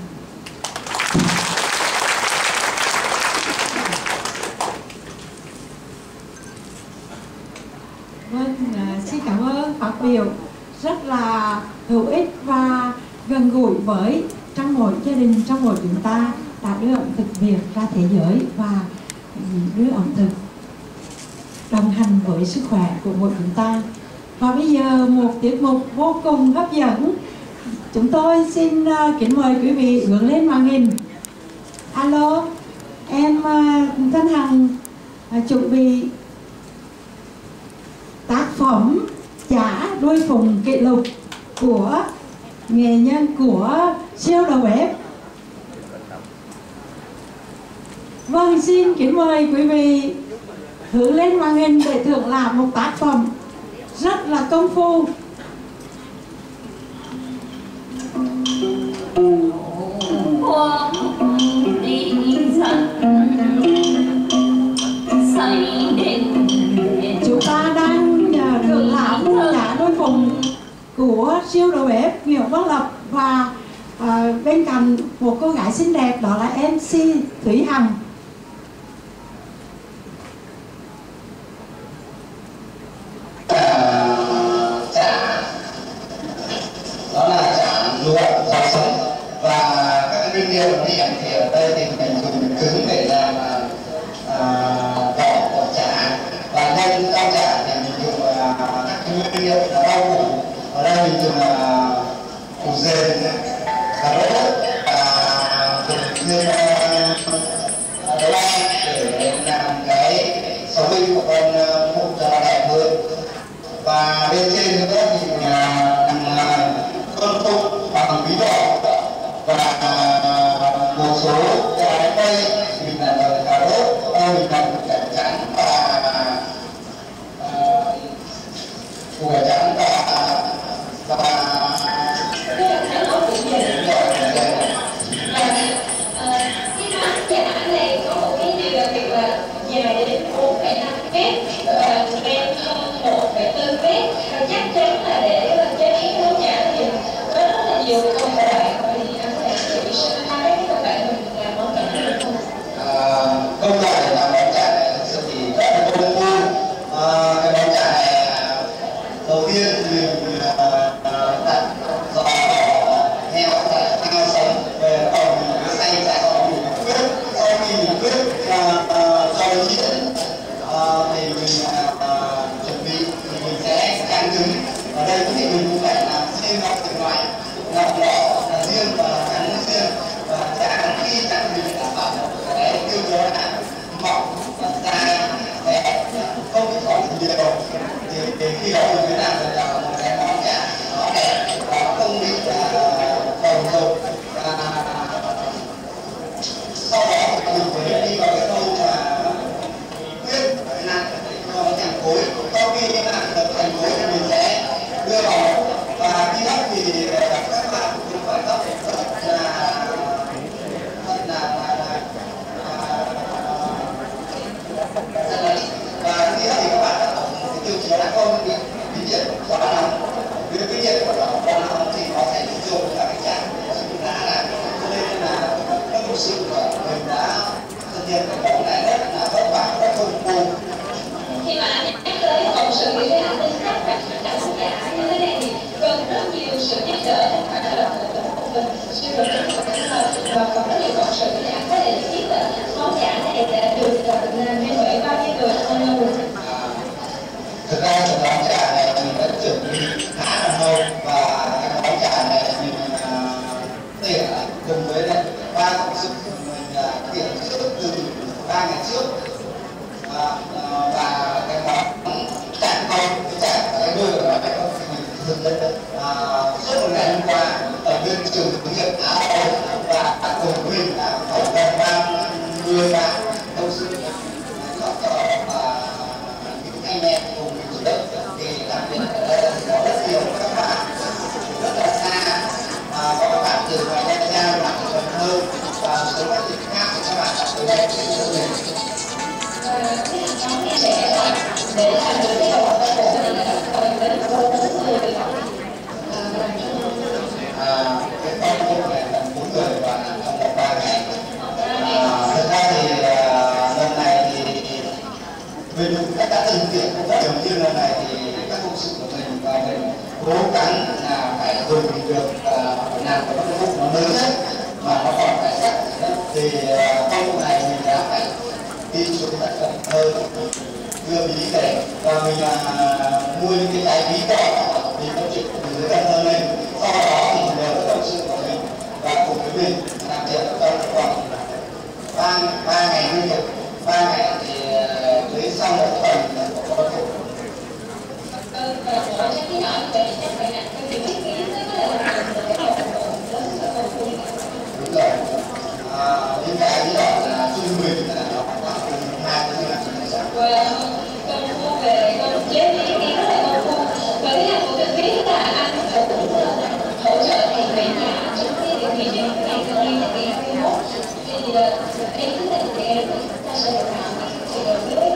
Vâng, xin cảm ơn phát biểu rất là hữu ích và gần gũi với trong mỗi gia đình, trong mỗi chúng ta đã đưa ẩm thực Việt ra thế giới và đưa ẩm thực đồng hành với sức khỏe của mỗi chúng ta. Và bây giờ một tiết mục vô cùng hấp dẫn, chúng tôi xin uh, kính mời quý vị hướng lên màn hình. Alo, em uh, thân Hằng uh, chuẩn bị tác phẩm Chả đuôi phùng kỷ lục của nghệ nhân của siêu đầu bếp. Vâng, xin kính mời quý vị hướng lên màn hình để thưởng lãm một tác phẩm rất là công phu. Chúng ta đang thưởng lãm Chả đuôi phùng của siêu đầu bếp Nguyễn Văn Lập, và à, bên cạnh một cô gái xinh đẹp đó là em xê Thúy Hằng. Đó là chả lụa rau sống, và các nguyên liệu nó hiển thị ở đây thì mình dùng trứng để làm à, vỏ của chả, và nhân rau chả thì mình dùng à, các nguyên liệu là rau củ. Ở đây mình dùng là củ dền, cà rốt và củ dền đậu đen để làm cái sấu binh của con mụn cho nó đẹp hơn. Và bên trên nữa thì làm cơm tôm bằng bí đỏ, và một số trái cây mình làm bằng cà rốt, mình làm cải trắng và củ cải trắng và và cái món chả này có một cái điều đặc biệt là dài đến bốn phẩy năm mét, bên một phẩy bốn mét, chắc sự giúp đỡ không phải là một mình siêu được và còn rất nhiều cộng sự để có thể biết là món chả này được liên hệ bao nhiêu người thôi luôn. Thực ra cái món chả này mình đã chuẩn bị khá là lâu và cái món chả này mình tỉa cùng với lại ba cộng sự mình tỉa trước từ ba ngày trước và, và cái món chả con cái chả cái đuôi của nó này mình thực hiện suốt một ngày hôm qua ở bên trường thực hiện Á Âu và cùng với mình là khoảng gần ba mươi bạn công sự chọn chọn và những anh em cùng mình giúp đỡ thì đặc biệt ở đây có rất nhiều các bạn rất là xa, à, có các bạn từ ngoài Nha Trang, bạn từ Cần Thơ và một số các tỉnh khác thì các bạn từ đây đến từ mình. Chia sẻ là để làm được cái đầu óc của mình là cần đến vô đến người à, cái con công này là bốn người và trong một ba ngày. À, thực ra thì uh, lần này thì mình cũng đã từng tiện cũng rất nhiều, nhưng lần này thì các công sự của mình và mình cố gắng là phải dùng được uh, làm cái công cụ nó lớn nhất mà nó còn phải sắc thì uh, công cụ này mình đã phải đi xuống tận Cần Thơ đưa bí về và mình uh, mua những cái trái bí đỏ thì có chuyện từ dưới Cần Thơ lên, sau đó thì nhờ các cộng sự của mình và cùng với mình làm việc trong khoảng ba ba ngày liên tục, ba ngày thì lấy xong một phần của con thủ. Đúng rồi. À, những cái bí đỏ là trung bình là nó khoảng từ hai đến năm phần trăm. công phu về công chế biến kiến rất là công phu và cái hạng của việc biết là anh cũng hỗ trợ thầy về nhà trước khi điều kiện đến ngày thứ hai ngày hai mươi mốt thì em cứ định thì em ta sẽ được làm thì đầu bếp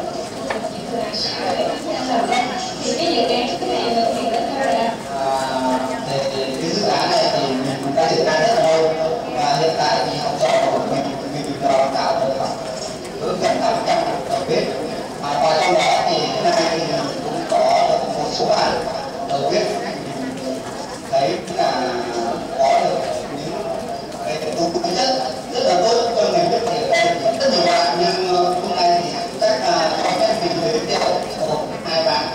thì cái dự án cái này là thì đến thôi là cái dự án này thì mình cũng đã triển khai rất là lâu và hiện tại thì học trò của mình mình được đào tạo được khoảng hướng dẫn tám trăm đầu bếp và trong đó thì cái này thì mình cũng có được một số bạn đầu bếp thấy là có được những cái công cụ rất rất là tốt cho ngành bếp thì ở đây rất nhiều bạn, nhưng hôm nay thì chắc là cho phép mình giới thiệu một hai bạn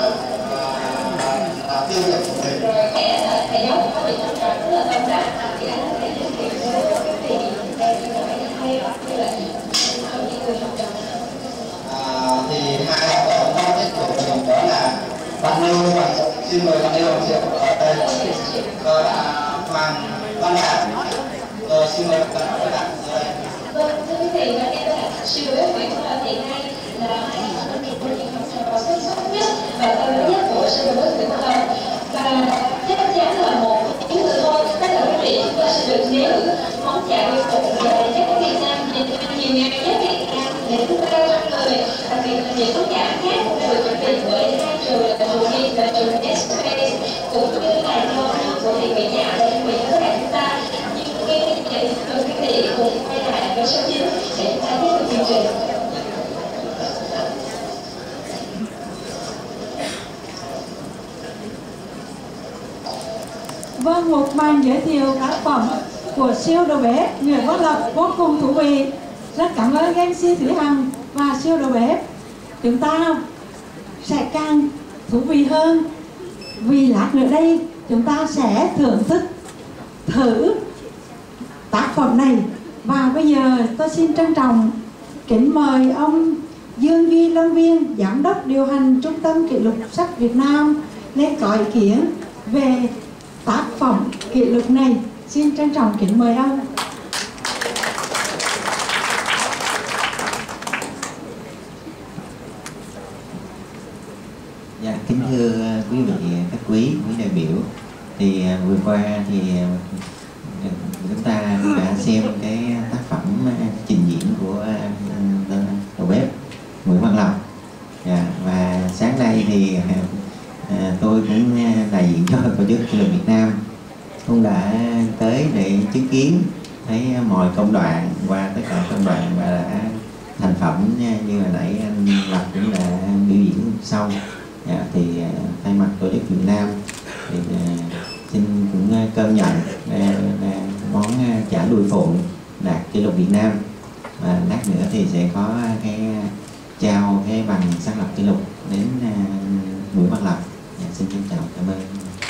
là tiêu biểu của mình. thầy giáo có bị rất là tâm trạng thì anh có thể giới thiệu với cái gì đây hay như là những người học trò. Thì hai học trò ngon nhất của mình đó là bạn Lưu và xin mời bạn Lưu Hoàng Diệu ở đây và Hoàng Văn Đạt. Rồi xin mời bạn Văn Đạt ở đây. Vâng, thưa quý vị và em là siêu bếp Nguyễn Thu Lâm hiện nay là hai trong những người học trò xuất sắc nhất và tâm huyết nhất của siêu bếp Nguyễn Thu Lâm và chắc chắn là một những người thôi tất cả quý vị chúng ta sẽ được nếm món chả yêu phục về các Việt Nam nhiều ngày nhất Việt Nam để chúng ta trong người đặc biệt là những món chả khác cũng được chuẩn bị bởi hai trường là trường Viên và trường ét pê cũng như là ngon của thị vị nhà để chuẩn bị tất cả chúng ta. Nhưng ngay bây giờ mời quý vị cùng quay lại với số chín để chúng ta tiếp tục chương trình. Vâng, một màn giới thiệu tác phẩm của siêu đầu bếp Nguyễn Văn Lập vô cùng thú vị. Rất cảm ơn em xê Thúy Hằng và siêu đầu bếp. Chúng ta sẽ càng thú vị hơn vì lát nữa đây chúng ta sẽ thưởng thức thử tác phẩm này. Và bây giờ tôi xin trân trọng kính mời ông Dương Duy Lâm Viên, Giám đốc điều hành Trung tâm Kỷ lục sách Việt Nam lên có ý kiến về tác phẩm kỷ lục này. Xin trân trọng kính mời ông. Dạ, kính thưa quý vị khách quý, quý đại biểu, thì vừa qua thì chúng ta đã xem cái tác phẩm trình diễn của đầu bếp Nguyễn Văn Lập. Dạ, và sáng nay thì à, tôi cũng đại diện cho tổ chức Kỷ lục Việt Nam cũng đã tới để chứng kiến thấy mọi công đoạn qua tất cả công đoạn và đã thành phẩm như hồi nãy anh Lập cũng đã biểu diễn sau. Dạ, thì thay mặt tổ chức Việt Nam thì uh, xin cơm nhận, món chả đùi phụng đạt kỷ lục Việt Nam. Và lát nữa thì sẽ có cái trao cái bằng xác lập kỷ lục đến buổi bắt lập. Dạ, xin trân trọng cảm ơn.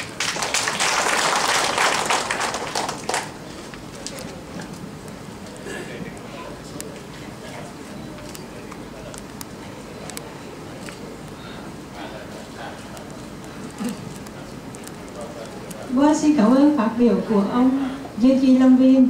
Vâng, xin cảm ơn phát biểu của ông Dương Chi Lâm Viên.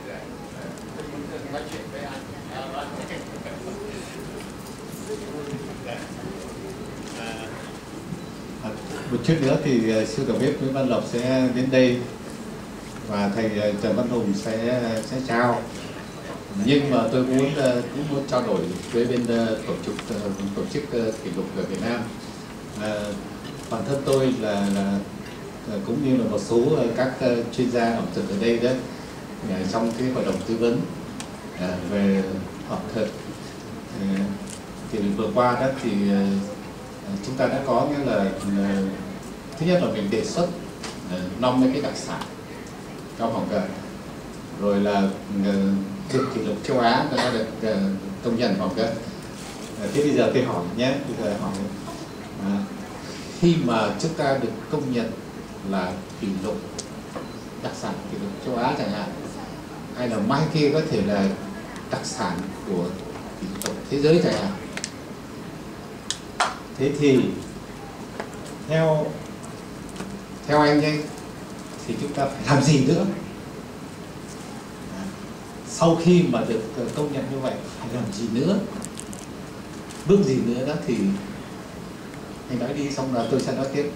Một chút nữa thì sư đầu bếp Nguyễn Văn Lộc sẽ đến đây và thầy Trần Văn Hùng sẽ sẽ trao. Nhưng mà tôi muốn cũng muốn trao đổi với bên tổ chức tổ chức kỷ lục ở Việt Nam. À, bản thân tôi là, là cũng như là một số các chuyên gia ẩm thực ở đây đó, trong cái hoạt động tư vấn về ẩm thực thì vừa qua đó thì chúng ta đã có nghĩa là thứ nhất là mình đề xuất năm cái đặc sản trong vòng gần, rồi là được kỷ lục châu Á đã được công nhận vòng gần. Thế bây giờ tôi hỏi nhé, bây giờ hỏi à, khi mà chúng ta được công nhận là kỷ lục đặc sản kỷ lục châu Á chẳng hạn, hay là mai kia có thể là đặc sản của kỷ lục thế giới chẳng hạn, thế thì theo theo anh ấy thì chúng ta phải làm gì nữa? Sau khi mà được công nhận như vậy phải làm gì nữa, bước gì nữa đó thì anh nói đi xong là tôi sẽ nói tiếp.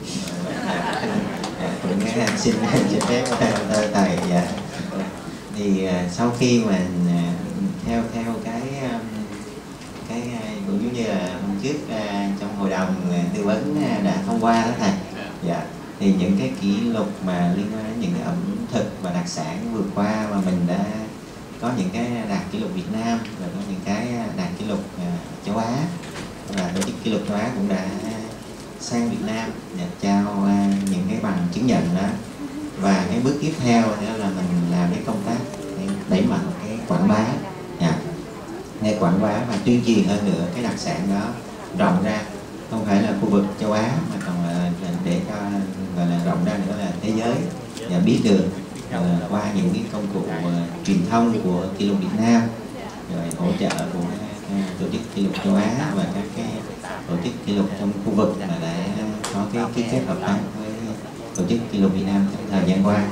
Xin xin phép thầy. Dạ. Thì sau khi mà theo theo cái cái cũng giống như là hôm trước trong hội đồng tư vấn đã thông qua đó thầy. Dạ. Thì những cái kỷ lục mà liên quan đến những cái ẩm thực và đặc sản vừa qua mà mình đã có những cái đạt kỷ lục Việt Nam, và có những cái đạt kỷ lục châu Á, và tổ chức kỷ lục châu Á cũng đã sang Việt Nam và trao những cái bằng chứng nhận đó. Và cái bước tiếp theo đó là mình làm cái công tác đẩy mạnh cái quảng bá, yeah. Để quảng bá và tuyên truyền hơn nữa cái đặc sản đó rộng ra, không phải là khu vực châu Á mà còn là để cho gọi là rộng ra nữa là thế giới và biết được uh, qua những cái công cụ uh, truyền thông của kỷ lục Việt Nam, rồi hỗ trợ của uh, tổ chức kỷ lục châu Á và các cái tổ chức kỷ lục trong khu vực mà đã có cái ký kết hợp tác với tổ chức kỷ lục Việt Nam trong thời gian qua.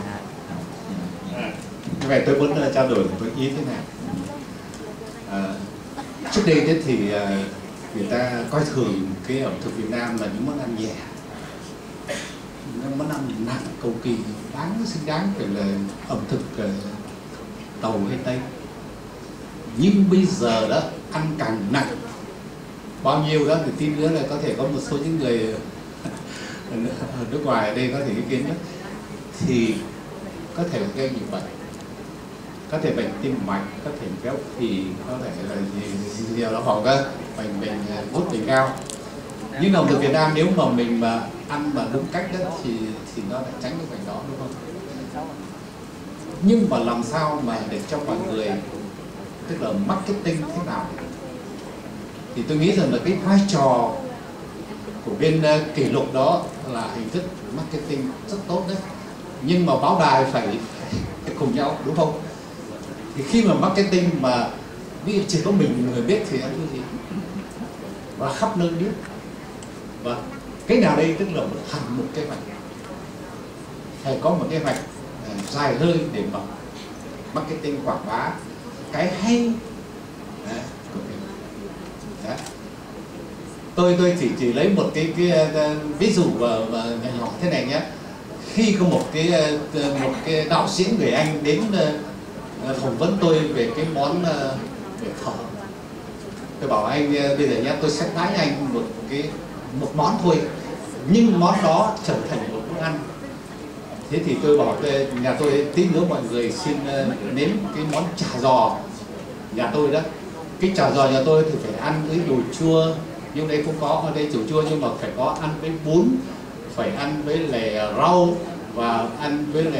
Như vậy tôi muốn uh, trao đổi với ý thế này. À, trước đây thì uh, người ta coi thường cái ẩm thực Việt Nam là những món ăn nhẹ, những món ăn nặng cầu kỳ, đáng xứng đáng phải là ẩm thực uh, Tàu hay Tây. Nhưng bây giờ đó ăn càng nặng bao nhiêu đó thì tin nữa là có thể có một số những người ở nước ngoài ở đây có thể ý kiến đó, thì có thể gây nhiều bệnh, có thể bệnh tim mạch, có thể béo phì, có thể là gì gì đó hoặc là bệnh bệnh hút bệnh cao. Nhưng ẩm thực Việt Nam nếu mà mình mà ăn mà đúng cách đó thì thì nó lại tránh cái bệnh đó, đúng không? Nhưng mà làm sao mà để cho mọi người, tức là marketing thế nào, thì tôi nghĩ rằng là cái vai trò của bên uh, kỷ lục đó là hình thức marketing rất tốt đấy, nhưng mà báo đài phải, phải cùng nhau, đúng không? Thì khi mà marketing mà ví dụ chỉ có mình người biết thì ăn cái gì và khắp nơi biết, và cái nào đây tức là một hẳn một kế hoạch, phải có một kế hoạch uh, dài hơi để mà marketing quảng bá cái hay. Đấy. Đấy. Tôi tôi chỉ chỉ lấy một cái cái, cái ví dụ và, và nhỏ thế này nhé. Khi có một cái một cái đạo diễn người Anh đến uh, phỏng vấn tôi về cái món uh, về phở, tôi bảo anh uh, bây giờ nhé, tôi sẽ nói anh một cái một món thôi, nhưng món đó trở thành một món ăn. Thế thì tôi bảo tôi, nhà tôi tí nữa mọi người xin uh, nếm cái món chả giò nhà tôi đó. Cái chả giò nhà tôi thì phải ăn với đồ chua, nhưng đây không có ở đây đồ chua, nhưng mà phải có ăn với bún, phải ăn với lại rau và ăn với lại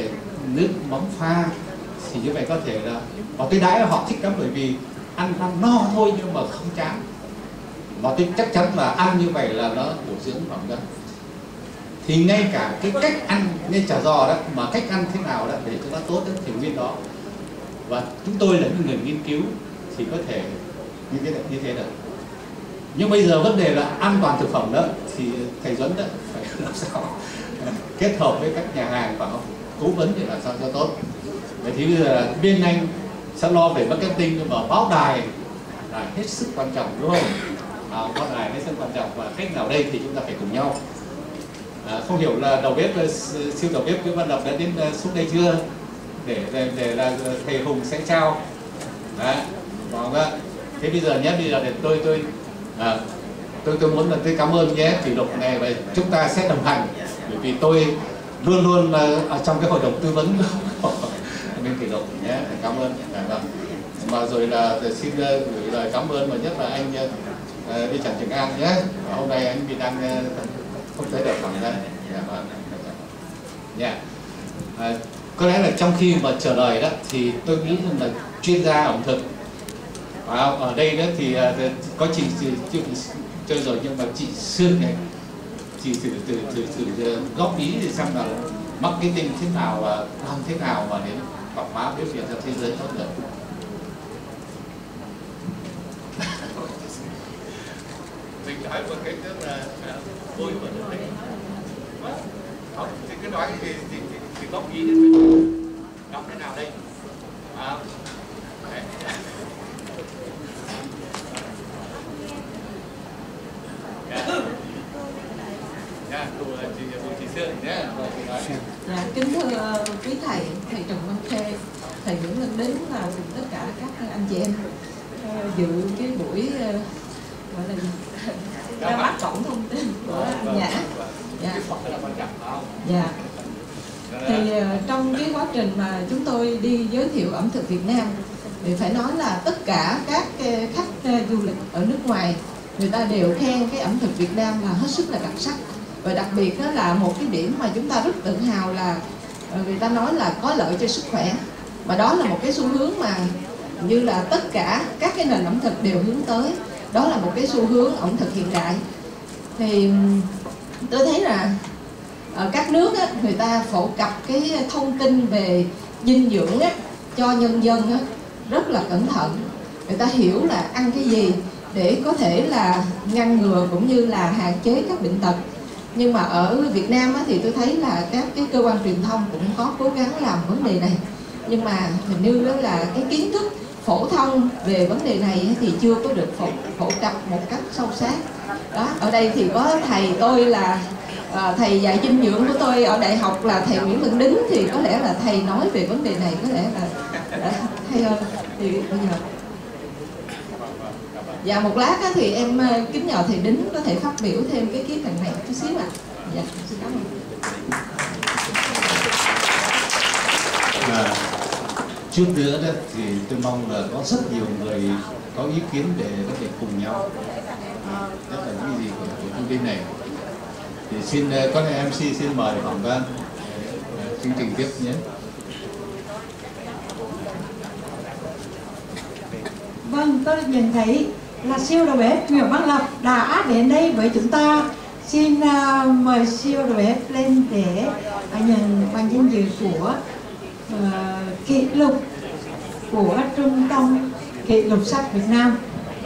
nước mắm pha, thì như vậy có thể là và tôi đãi họ thích lắm, bởi vì ăn ăn no thôi nhưng mà không chán, và tôi chắc chắn là ăn như vậy là nó bổ dưỡng phẩm đó. Thì ngay cả cái cách ăn như chả giò đó, mà cách ăn thế nào đó để cho nó tốt đó, thì nguyên đó, và chúng tôi là những người nghiên cứu thì có thể như thế như thế được. Nhưng bây giờ vấn đề là an toàn thực phẩm đó, thì thầy Duấn đó phải làm sao kết hợp với các nhà hàng và cố vấn để làm sao cho tốt. Vậy thì bây giờ là bên anh sẽ lo về marketing, nhưng mà báo đài là hết sức quan trọng, đúng không? À, báo đài hết sức quan trọng, và cách nào đây thì chúng ta phải cùng nhau. À, không hiểu là đầu bếp siêu đầu bếp Nguyễn Văn Lập đã đến xuống đây chưa, để để, để là thầy Hùng sẽ trao. Đấy, vâng ạ. Thế bây giờ nhé, bây giờ để tôi tôi à, tôi tôi muốn là tôi cảm ơn nhé Kỷ Lục này, và chúng ta sẽ đồng hành, bởi vì tôi luôn luôn ở trong cái hội đồng tư vấn bên Kỷ Lục nhé. Cảm ơn. À, vâng. Mà rồi là xin gửi lời cảm ơn và nhất là anh uh, đi Trần Trường An nhé. Và hôm nay anh bị đang uh, không tới được khoảng đây. Dạ vâng. Dạ. À, có lẽ là trong khi mà chờ đợi đó thì tôi nghĩ rằng là chuyên gia ẩm thực à, ở đây đó thì uh, có chị chưa chơi rồi, nhưng mà chị Sương này, chị thử thử thử thử góp ý để xem là marketing thế nào và làm thế nào mà đến quảng bá bếp Việt ra thế giới tốt được. Mình hỏi một cái rất là vui và được đấy. Không, thì cứ nói thì thì thì góp ý đến mình đọc thế nào đây? À, Dạ, kính thưa quý thầy, thầy Trần Văn Khê, thầy Nguyễn Lân Đính và cùng tất cả các anh chị em uh, dự cái buổi uh, gọi là ra mắt cổng thông tin của anh Nhã. Dạ. Dạ. Thì uh, trong cái quá trình mà chúng tôi đi giới thiệu ẩm thực Việt Nam, thì phải nói là tất cả các uh, khách uh, du lịch ở nước ngoài, người ta đều khen cái ẩm thực Việt Nam là hết sức là đặc sắc. Và đặc biệt đó là một cái điểm mà chúng ta rất tự hào là người ta nói là có lợi cho sức khỏe. Và đó là một cái xu hướng mà như là tất cả các cái nền ẩm thực đều hướng tới. Đó là một cái xu hướng ẩm thực hiện đại. Thì tôi thấy là ở các nước á, người ta phổ cập cái thông tin về dinh dưỡng á, cho nhân dân á, rất là cẩn thận. Người ta hiểu là ăn cái gì để có thể là ngăn ngừa cũng như là hạn chế các bệnh tật. Nhưng mà ở Việt Nam á, thì tôi thấy là các cái cơ quan truyền thông cũng có cố gắng làm vấn đề này. Nhưng mà hình như đó là cái kiến thức phổ thông về vấn đề này thì chưa có được phổ, phổ cập một cách sâu sát. Đó, ở đây thì có thầy tôi là à, thầy dạy dinh dưỡng của tôi ở đại học là thầy Nguyễn Lân Đính, thì có lẽ là thầy nói về vấn đề này có lẽ là à, thầy ơi, thì bây giờ dạ một lát á, thì em kính nhờ thầy Đính có thể phát biểu thêm cái khía cạnh này chút xíu ạ. À. Dạ, xin cảm ơn. À, chút nữa đó thì tôi mong là có rất nhiều người có ý kiến để có thể cùng nhau, nhất là những gì của, của thông tin này. Thì xin có lẽ em xê xin mời phỏng vấn chương trình tiếp nhé. Vâng, tôi nhìn thấy là siêu đầu bếp Nguyễn Văn Lập đã đến đây với chúng ta. Xin uh, mời siêu đầu bếp lên để uh, nhận bằng danh dự của uh, kỷ lục của Trung tâm Kỷ lục sách Việt Nam.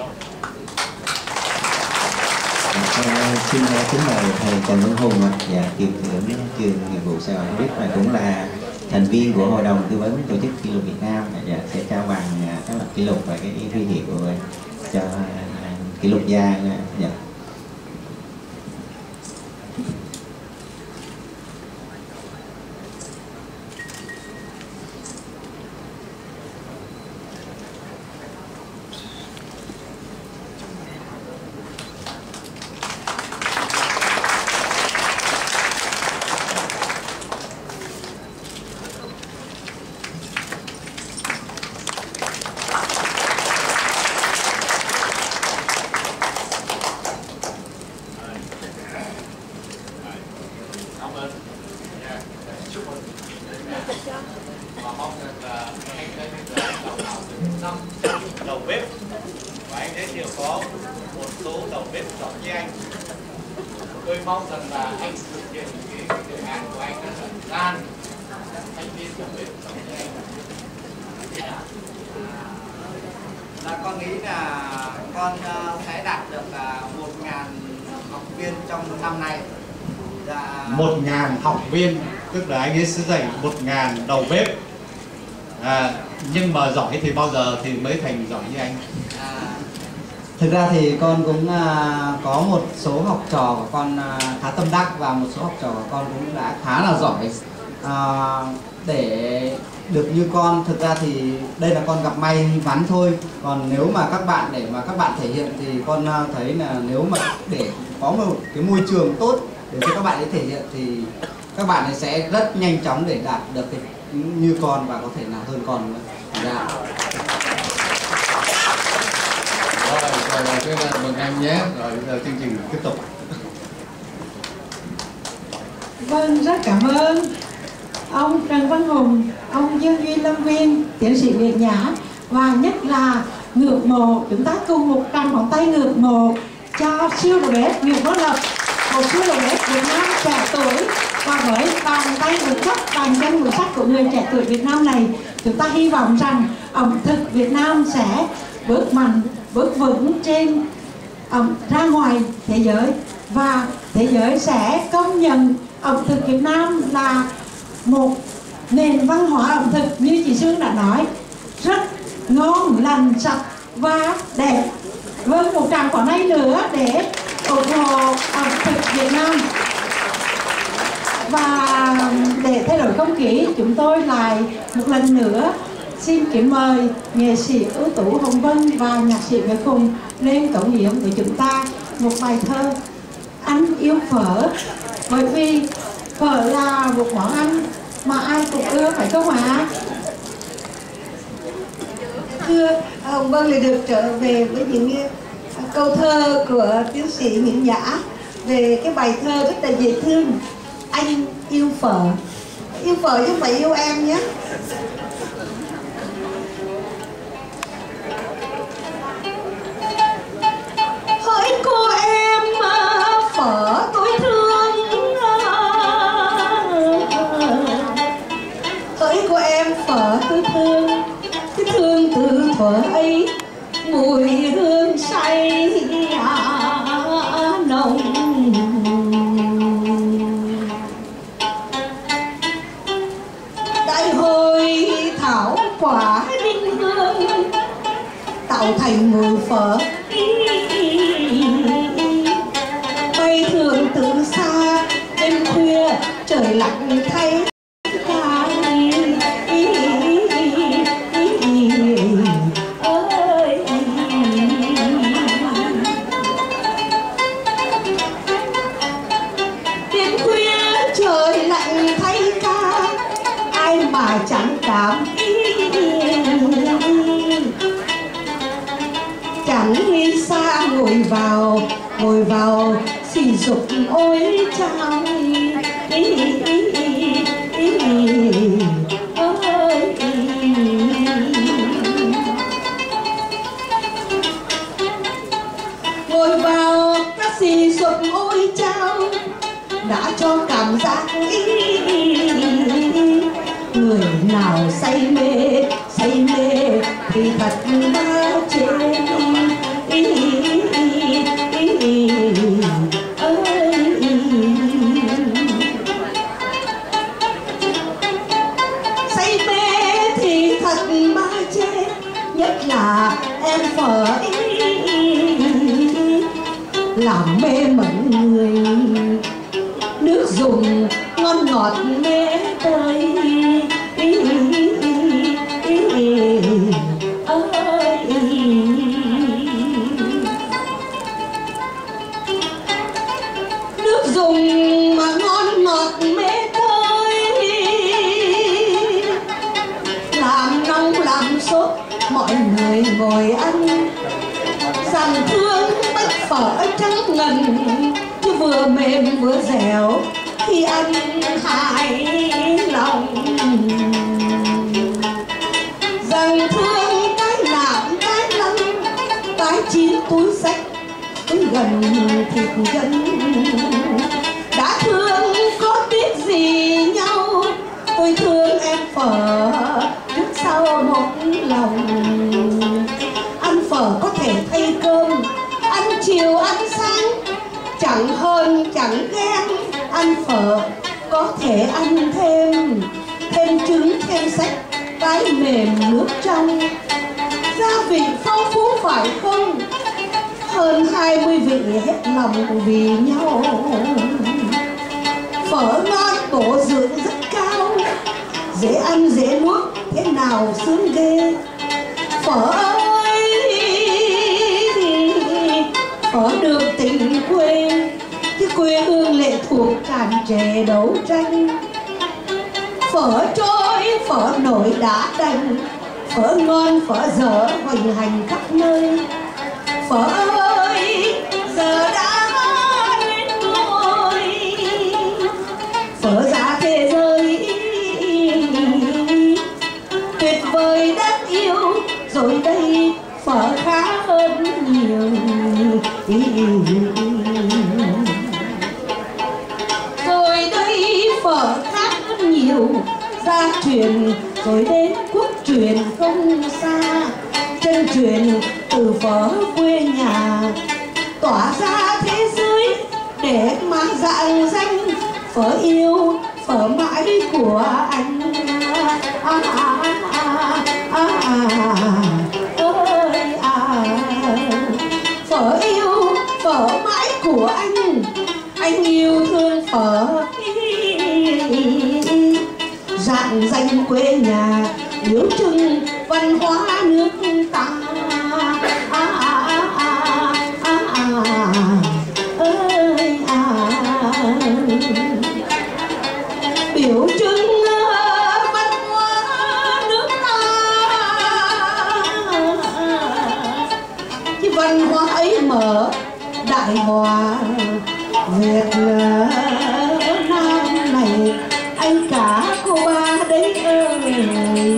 Xin kính mời thầy Trần Văn Hùng ạ, dạ, kiêm trưởng trường nghiệp vụ Sài Gòn biết và cũng là thành viên của hội đồng tư vấn tổ chức kỷ lục Việt Nam, dạ, sẽ trao bằng các lập kỷ lục và cái huy hiệu cho kỷ lục gia. Dạ. Và mong rằng là anh sẽ được đào tạo được năm đầu bếp và anh giới thiệu có một số đầu bếp giỏi như anh. Tôi mong rằng là anh thực hiện cái đề án của anh rất là gian thanh niên đầu bếp giỏi như anh. Là con nghĩ là con sẽ đạt được một ngàn học viên trong năm nay. Dạ. Một ngàn học viên, tức là anh ấy sẽ dạy một ngàn đầu bếp. À, nhưng mà giỏi thì bao giờ thì mới thành giỏi như anh? À, thực ra thì con cũng à, có một số học trò của con à, khá tâm đắc và một số học trò của con cũng đã khá là giỏi. À, để được như con, thực ra thì đây là con gặp may mắn thôi. Còn nếu mà các bạn để mà các bạn thể hiện thì con thấy là nếu mà để có một cái môi trường tốt để cho các bạn ấy thể hiện thì các bạn ấy sẽ rất nhanh chóng để đạt được cái như con và có thể là hơn con nữa. Dạ. Rồi, rồi, rồi, thế là mừng anh nhé. Rồi, bây giờ chương trình tiếp tục. Vâng, rất cảm ơn ông Trần Văn Hùng, ông Dương Duy Lâm Viên, tiến sĩ Việt Nhã, và nhất là ngưỡng mộ, chúng ta cùng một tràng pháo tay ngưỡng mộ cho siêu đầu bếp Nguyễn Văn Lập, một siêu đầu bếp Việt Nam trẻ tuổi, và với bàn tay vững chắc, bàn chân vững chắc của người trẻ tuổi Việt Nam này, chúng ta hy vọng rằng ẩm thực Việt Nam sẽ bước mạnh, bước vững trên ẩm ra ngoài thế giới, và thế giới sẽ công nhận ẩm thực Việt Nam là một nền văn hóa ẩm thực như chị Sương đã nói, rất ngon, lành, sạch và đẹp. Vâng, một tràng pháo tay nữa để ủng hộ ẩm thực Việt Nam. Và để thay đổi không khí, chúng tôi lại một lần nữa xin kính mời nghệ sĩ ưu tú Hồng Vân và nhạc sĩ Việt Hùng lên cống hiến của chúng ta một bài thơ Anh Yêu Phở. Bởi vì phở là một món ăn mà ai cũng ưa, phải không ạ? Thưa Hồng Vân lại được trở về với những câu thơ của tiến sĩ Nguyễn Nhã về cái bài thơ rất là dễ thương, Anh Yêu Phở. Yêu phở chứ không phải yêu em nhé. Hỡi cô em phở tôi thương, hỡi cô em phở tôi thương, cái thương từ thuở ấy mùi hương say nồng. Đại hội thảo quả đinh hương tạo thành mùi phở, bay thường từ xa đêm khuya trời lạnh thay. Chẳng cảm chẳng đi xa ngồi vào ngồi vào xì dục ôi chao ý, ý, ý, ý, ý, ý, ôi. Ngồi vào các xì dục ôi chao đã cho cảm giác ý, ý, ý. Người nào say mê, say mê thì thật đã trên ý, ý, ý, ý, ơi. Say mê thì thật đã chết, nhất là em phở ý, làm mê mẩn người, nước dùng ngon ngọt mê tơi. Nước dùng mà ngon ngọt mê tơi, làm nóng làm sốt mọi người ngồi ăn. Rằng thương bánh phở trắng ngần, chứ vừa mềm vừa dẻo khi ăn hài lòng. gần thịt gân. Đã thương có biết gì nhau, tôi thương em phở trước sau một lòng. Ăn phở có thể thay cơm, ăn chiều ăn sáng, chẳng hơn chẳng ghen. Ăn phở có thể ăn thêm, thêm trứng thêm sách, cái mềm nước trong. Gia vị phong phú phải không? Hơn hai mươi vị hết lòng vì nhau. Phở ngon bổ dưỡng rất cao, dễ ăn dễ nuốt, thế nào sướng ghê. Phở ơi, phở đường tình quê, chứ quê hương lệ thuộc tràn trề đấu tranh. Phở trôi, phở nổi đã đành, phở ngon phở dở hoành hành khắp nơi. Phở ơi, giờ đã đến rồi, phở giá thế giới tuyệt vời đáng yêu. Rồi đây phở khá hơn nhiều, rồi đây phở khác hơn nhiều. Gia truyền rồi đến quốc truyền không xa, chân truyền từ phở quê nhà tỏa ra thế giới để mang dạng danh. Phở yêu phở mãi của anh. À, à, à, à, à, ơi à. Phở yêu phở mãi của anh, anh yêu thương phở dạng danh quê nhà, biểu trưng văn hóa nước ta. À, à, à, à, à, ơi à. Biểu trưng văn hóa nước ta, cái văn hóa ấy mở đại hòa Việt Nam này. Anh cả cô ba đấy ơi.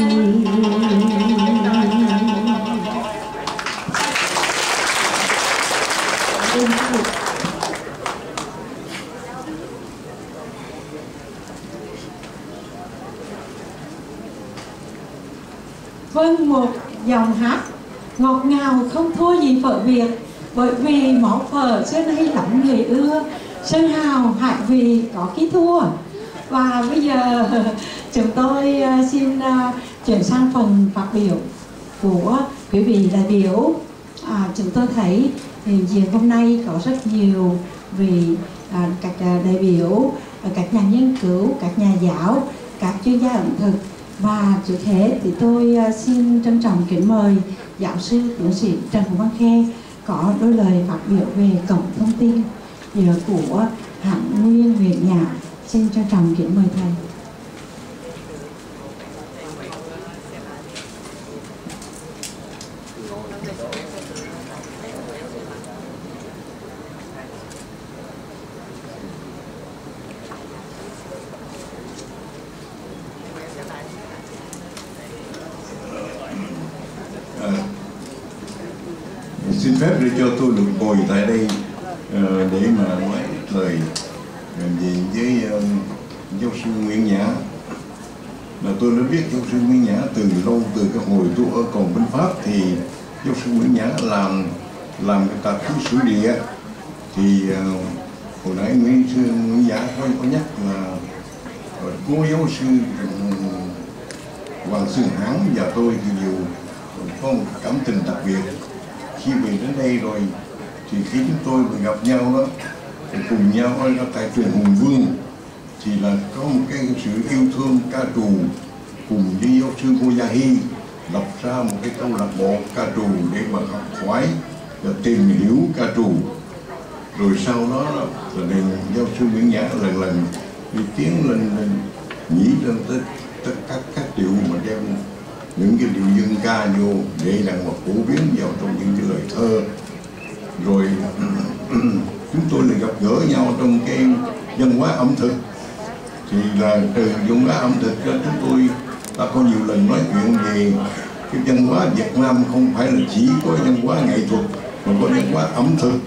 Vâng, một dòng hát ngọt ngào không thua gì phở Việt. Bởi vì món phở xưa nay lắm người ưa, sơn hào hại vì có khí thua. Và bây giờ chúng tôi xin chuyển sang phần phát biểu của quý vị đại biểu. À, chúng tôi thấy hiện diện hôm nay có rất nhiều vị à, các đại biểu, các nhà nghiên cứu, các nhà giáo, các chuyên gia ẩm thực. Và trước thế thì tôi xin trân trọng kính mời giáo sư tiến sĩ Trần Hùng Văn Khe có đôi lời phát biểu về cổng thông tin của hãng Nguyên Việt Nhã. Xin trân trọng kính mời thầy. À, xin phép để cho tôi được ngồi tại đây uh, để mà nói lời về với uh, giáo sư Nguyễn Nhã. Là tôi đã biết giáo sư Nguyễn Nhã từ lâu, từ cái hồi tôi ở còn bên Pháp thì giáo sư Nguyễn Nhã làm làm cái tạp chí sử địa. Thì uh, hồi nãy Nguyễn sư Nguyễn Nhã có, có nhắc là uh, cô giáo sư uh, Hoàng Xuân Hãn và tôi thì đều có một cảm tình đặc biệt. Khi về đến đây rồi thì khi chúng tôi gặp nhau đó, cùng nhau ở tại trường Hùng Vương thì là có một cái sự yêu thương ca trù, cùng với giáo sư Ngô Gia Hy lập ra một cái câu lạc bộ ca trù để mà học hỏi và tìm hiểu ca trù. Rồi sau đó là nên giáo sư Nguyễn Nhã lần lần đi tiến lên, lên nghĩ lên tất tất các các điệu mà đem những cái điệu dân ca vô để rằng mà phổ biến vào trong những cái lời thơ. Rồi chúng tôi lại gặp gỡ nhau trong cái văn hóa ẩm thực. Thì là từ văn hóa ẩm thực cho chúng tôi ta có nhiều lần nói chuyện về cái văn hóa Việt Nam không phải là chỉ có văn hóa nghệ thuật mà có văn hóa ẩm thực.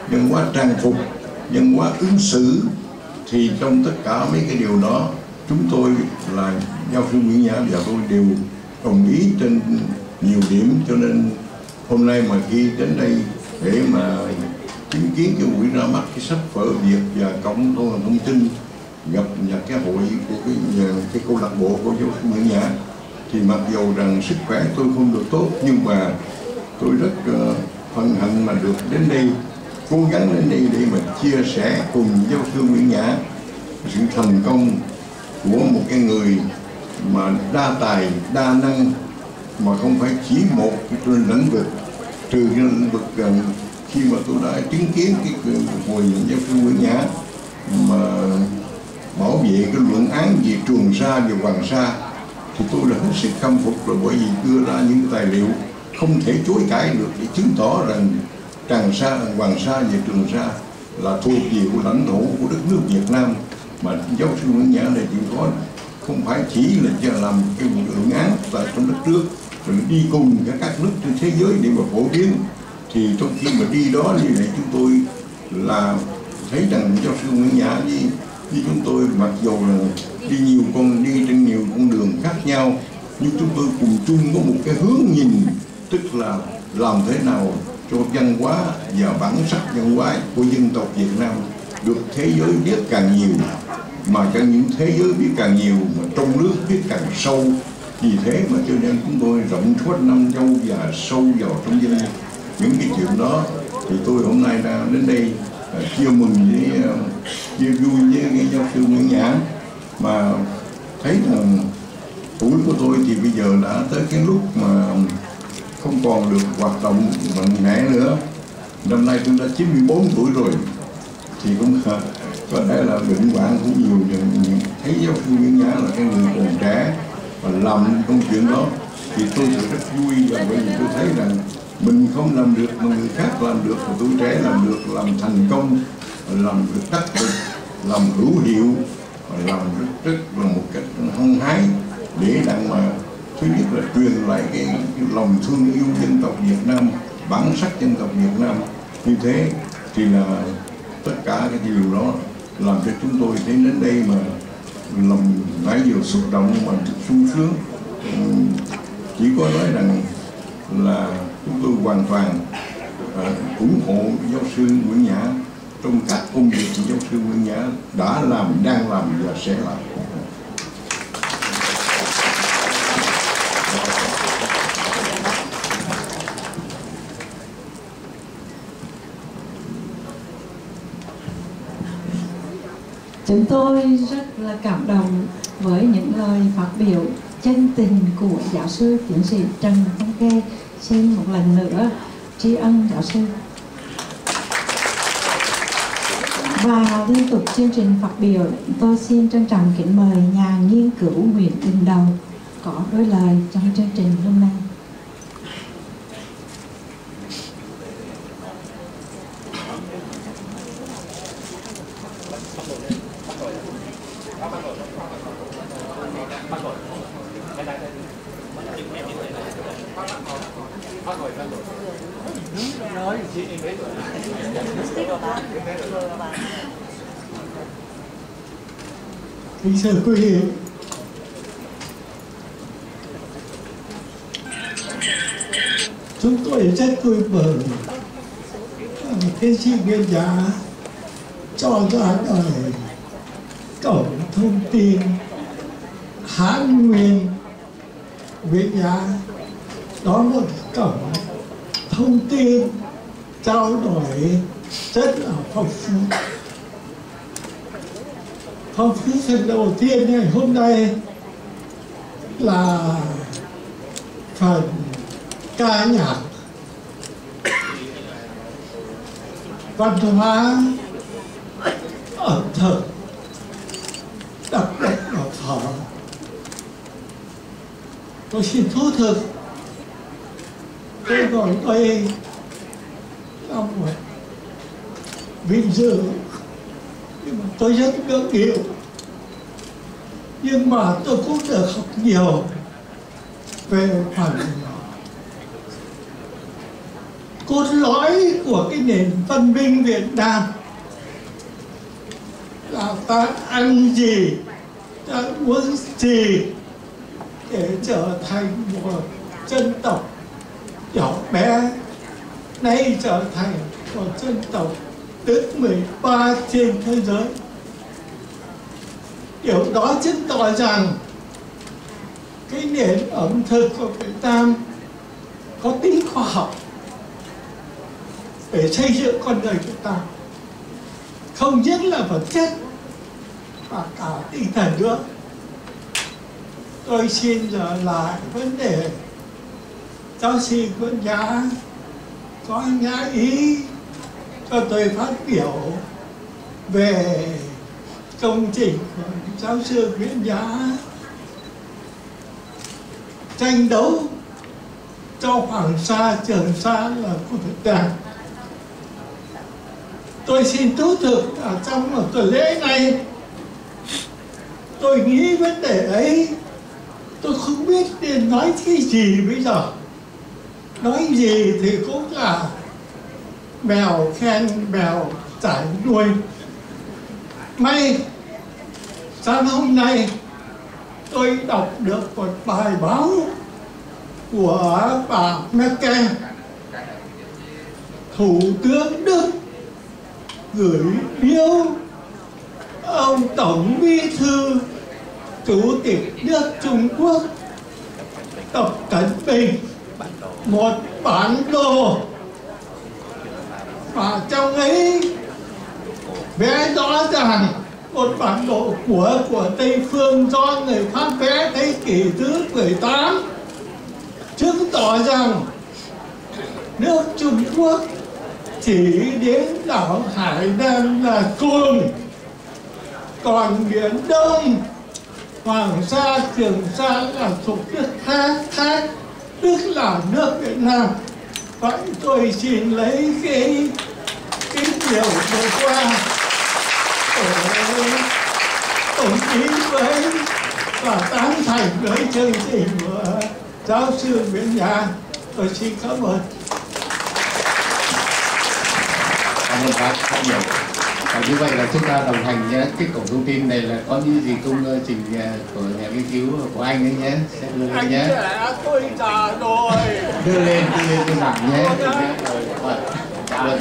văn hóa trang phục, văn hóa ứng xử, thì trong tất cả mấy cái điều đó chúng tôi là giáo sư Nguyễn Nhã và tôi đều đồng ý trên nhiều điểm. Cho nên hôm nay mà khi đến đây để mà chứng kiến cái buổi ra mắt cái sách vở Việt và Cộng thông thông tin, gặp và cái hội của cái, cái câu lạc bộ của giáo sư Nguyễn Nhã, thì mặc dù rằng sức khỏe tôi không được tốt, nhưng mà tôi rất uh, hân hạnh mà được đến đây, cố gắng đến đây để mà chia sẻ cùng giáo sư Nguyễn Nhã sự thành công của một cái người mà đa tài, đa năng, mà không phải chỉ một cái lĩnh vực, trừ cái lĩnh vực gần. Khi mà tôi đã chứng kiến cái hồi giáo sư Nguyễn Nhã mà bảo vệ cái luận án về Trường Sa và Hoàng Sa, thì tôi đã hết sức khâm phục, rồi bởi vì đưa ra những cái tài liệu không thể chối cãi được để chứng tỏ rằng Trường Sa, Hoàng Sa và Trường Sa là thuộc về của lãnh thổ của đất nước Việt Nam. Mà giáo sư Nguyễn Nhã này chịu có không phải chỉ là cho làm cái luận án tại trong đất nước, rồi đi cùng với các nước trên thế giới để mà phổ biến. Thì trong khi mà đi đó như vậy, chúng tôi là thấy rằng giáo sư Nguyễn Nhã với, với chúng tôi mặc dù là đi nhiều con đi trên nhiều con đường khác nhau, nhưng chúng tôi cùng chung có một cái hướng nhìn, tức là làm thế nào cho văn hóa và bản sắc văn hóa của dân tộc Việt Nam được thế giới biết càng nhiều, mà chẳng những thế giới biết càng nhiều mà trong nước biết càng sâu. Vì thế mà cho nên chúng tôi rộng suốt năm châu và sâu vào trong dân những cái chuyện đó. Thì tôi hôm nay đã đến đây uh, chia mừng với uh, chia vui với giáo sư Nguyễn Nhã, mà thấy rằng tuổi của tôi thì bây giờ đã tới cái lúc mà không còn được hoạt động mạnh mẽ nữa. Năm nay tôi đã chín mươi bốn tuổi rồi, thì cũng uh, có thể là bệnh hoạn cũng nhiều, nhưng thấy giáo sư Nguyễn Nhã là cái người còn trẻ và làm công chuyện đó thì tôi rất vui. Và bởi vì tôi thấy rằng mình không làm được mà người khác làm được, và tuổi trẻ làm được, làm thành công, làm được đắc lực, làm hữu hiệu, và làm rất rất là một cách hăng hái để đặng mà thứ nhất là truyền lại cái, cái lòng thương yêu dân tộc Việt Nam, bản sắc dân tộc Việt Nam. Như thế thì là tất cả cái điều đó làm cho chúng tôi thấy đến đây mà lòng nãy giờ xúc động mà sung sướng. Chỉ có nói rằng là chúng tôi hoàn toàn uh, ủng hộ giáo sư Nguyễn Nhã trong các công việc của giáo sư Nguyễn Nhã đã làm, đang làm và sẽ làm. Chúng tôi rất là cảm động với những lời phát biểu chân tình của giáo sư tiến sĩ Trần Văn Khê. Xin một lần nữa tri ân giáo sư. Và liên tục chương trình phát biểu, tôi xin trân trọng kính mời nhà nghiên cứu Nguyễn Đình Đầu có đôi lời trong chương trình hôm nay. Kính thưa quý vị, chúng tôi rất vui mừng tiến sĩ Nguyễn Nhã cho ra đời cổng thông tin Hán Nguyên Nguyễn Nhã. Đó là một cổng thông tin trao đổi rất là phong phú. Phong phú phần đầu tiên ngày hôm nay là phần ca nhạc, văn hóa, ẩm thực, đặc biệt là phở. Tôi xin thú thực, tôi gọi đây là một vinh dự, nhưng mà tôi rất ngưỡng nghịu. Nhưng mà tôi cũng được học nhiều về phần cốt lõi của cái nền văn minh Việt Nam là ta ăn gì, ta uống gì để trở thành một dân tộc nhỏ bé, nay trở thành một dân tộc thứ mười ba trên thế giới. Điều đó chứng tỏ rằng cái nền ẩm thực của Việt Nam có tính khoa học để xây dựng con người Việt Nam, không những là vật chất mà cả tinh thần nữa. Tôi xin trở lại vấn đề giáo sư Nguyễn Nhã có nhã ý cho tôi phát biểu về công trình của giáo sư Nguyễn Nhã tranh đấu cho Hoàng Sa, Trường Sa là của Việt Nam. Tôi xin thú thực ở trong một tuần lễ này, tôi nghĩ vấn đề ấy tôi không biết nên nói cái gì bây giờ. Nói gì thì cũng là mèo khen mèo giải nuôi. May sáng hôm nay tôi đọc được một bài báo của bà Merkel, Thủ tướng Đức, gửi biếu ông Tổng Bí thư Chủ tịch nước Trung Quốc Tập Cận Bình một bản đồ, và trong ấy vẽ rõ ràng một bản đồ của của Tây phương do người Pháp vẽ thế kỷ thứ mười tám, chứng tỏ rằng nước Trung Quốc chỉ đến đảo Hải Nam là cùng, còn Biển Đông, Hoàng Sa, Trường Sa là thuộc nước khác khác, tức là nước Việt Nam. Vậy tôi xin lấy cái cái điều vừa qua để đồng ý với và tán thành với chương trình của giáo sư Nguyễn Nhã. Tôi xin cảm ơn. Cảm ơn bác rất nhiều. Và như vậy là chúng ta đồng hành nhé. Cái cổng thông tin này là có những gì công trình của nhà nghiên cứu của anh ấy nhé. Sẽ đưa lên nhé. Tôi già rồi. Đưa lên, đưa lên cái bảng nhé. Vâng.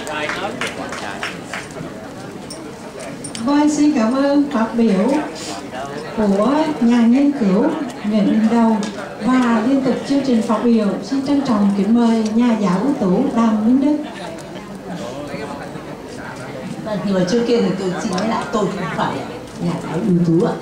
Vâng, xin cảm ơn phát biểu của nhà nghiên cứu Nguyễn Đình Đầu, và liên tục chương trình phát biểu xin trân trọng kính mời nhà giáo ưu tú Đàm Minh Đức. Vâng, nhưng mà trước kia thì tôi xin nói lại tôi không phải nhà giáo ưu tú ạ.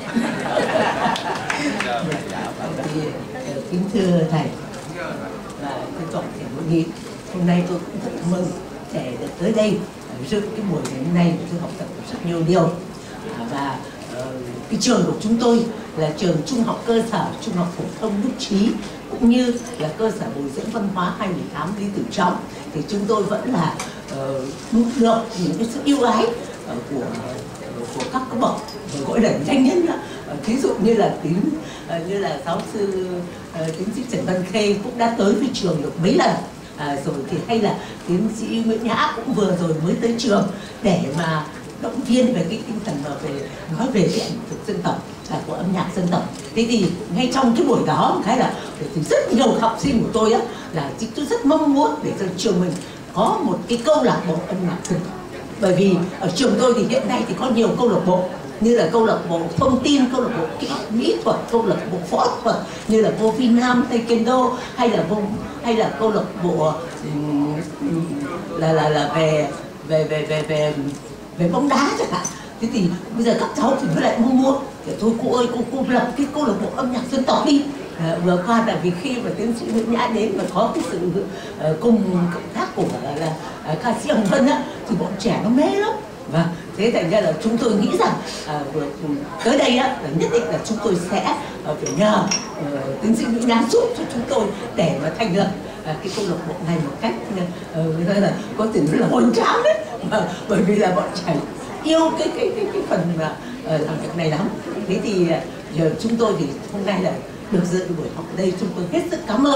Kính thưa thầy và thưa toàn thể hội nghị, hôm nay tôi cũng rất mừng để được tới đây dự cái buổi ngày hôm nay, tôi học tập rất nhiều điều. Và uh, cái trường của chúng tôi là trường trung học cơ sở, trung học phổ thông Đức Trí, cũng như là cơ sở bồi dưỡng văn hóa hai mươi tám Lý Tự Trọng, thì chúng tôi vẫn là uh, được những cái sự yêu ái uh, của uh, của các cấp bậc gọi là danh nhân. Uh, ví dụ như là tín uh, như là giáo sư uh, tiến sĩ Trần Văn Khê cũng đã tới với trường được mấy lần. À, rồi thì hay là tiến sĩ Nguyễn Nhã cũng vừa rồi mới tới trường để mà động viên về cái tinh thần mà về nói về cái ẩm thực dân tộc, à, của âm nhạc dân tộc. Thế thì ngay trong cái buổi đó cái là thì rất nhiều học sinh của tôi á là chính tôi rất mong muốn để cho trường mình có một cái câu lạc bộ âm nhạc dân tộc. Bởi vì ở trường tôi thì hiện nay thì có nhiều câu lạc bộ, như là câu lạc bộ thông tin, câu lạc bộ kỹ mỹ thuật, câu lạc bộ võ thuật như là vô vi nam, taekwondo, hay là vô hay là câu lạc bộ um, là là là về về về về về về bóng đá chẳng hạn. Thế thì bây giờ các cháu thì nó lại mong muốn để thôi cô ơi, cô cô lập cái câu lạc bộ âm nhạc dân tộc đi. À, vừa qua là vì khi mà tiến sĩ Nguyễn Nhã đến và có cái sự uh, cùng cộng tác của là, là uh, ca sĩ Hồng Vân á, thì bọn trẻ nó mê lắm. Và thế thành ra là chúng tôi nghĩ rằng à, vừa, tới đây á, là nhất định là chúng tôi sẽ à, phải nhờ uh, tiến sĩ Nguyễn Nhã giúp cho chúng tôi để mà thành lập à, cái câu lạc bộ này một cách uh, là có thể nói là hoành tráng đấy. Mà, bởi vì là bọn trẻ yêu cái cái cái, cái phần mà uh, làm việc này lắm. Thế thì uh, giờ chúng tôi thì hôm nay là được dự buổi học ở đây, chúng tôi hết sức cảm ơn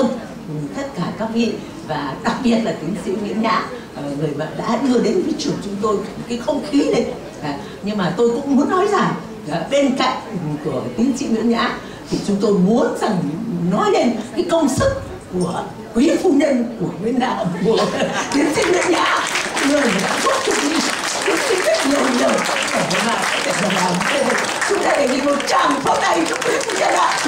tất cả các vị, và đặc biệt là tiến sĩ Nguyễn Nhã, người mà đã đưa đến với trường chúng tôi cái không khí này. Nhưng mà tôi cũng muốn nói rằng bên cạnh của tiến sĩ Nguyễn Nhã thì chúng tôi muốn rằng nói lên cái công sức của quý phu nhân của Nguyễn Đạo, của tiến sĩ Nguyễn Nhã, người đã giúp chúng tôi rất nhiều nhiều để mà để mà làm. Chúng ta đề nghị một tràng pháo tay cho quý phu nhân ạ.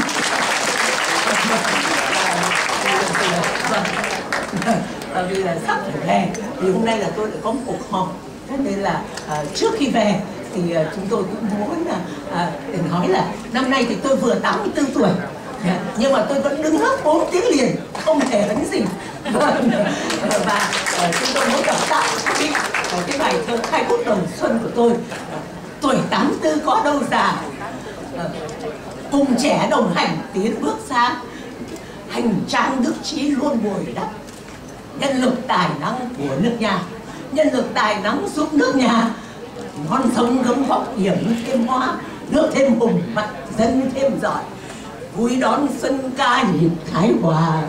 Và vì là sắp phải về thì hôm nay là tôi đã có một cuộc họp, cho nên là uh, trước khi về thì uh, chúng tôi cũng muốn là uh, để nói là năm nay thì tôi vừa tám mươi tư tuổi, yeah, nhưng mà tôi vẫn đứng lớp bốn tiếng liền không hề hấn gì. Và uh, chúng tôi muốn đọc tặng cái, uh, cái bài thơ khai quốc đầu xuân của tôi. Uh, tuổi tám mươi tư có đâu già, uh, cùng trẻ đồng hành tiến bước xa, hành trang đức trí luôn bồi đắp, nhân lực tài năng của nước nhà, nhân lực tài năng giúp nước nhà non sông gấm vóc điểm thêm hoa, nước thêm hùng mạnh, dân thêm giỏi, vui đón xuân ca nhịp thái hòa.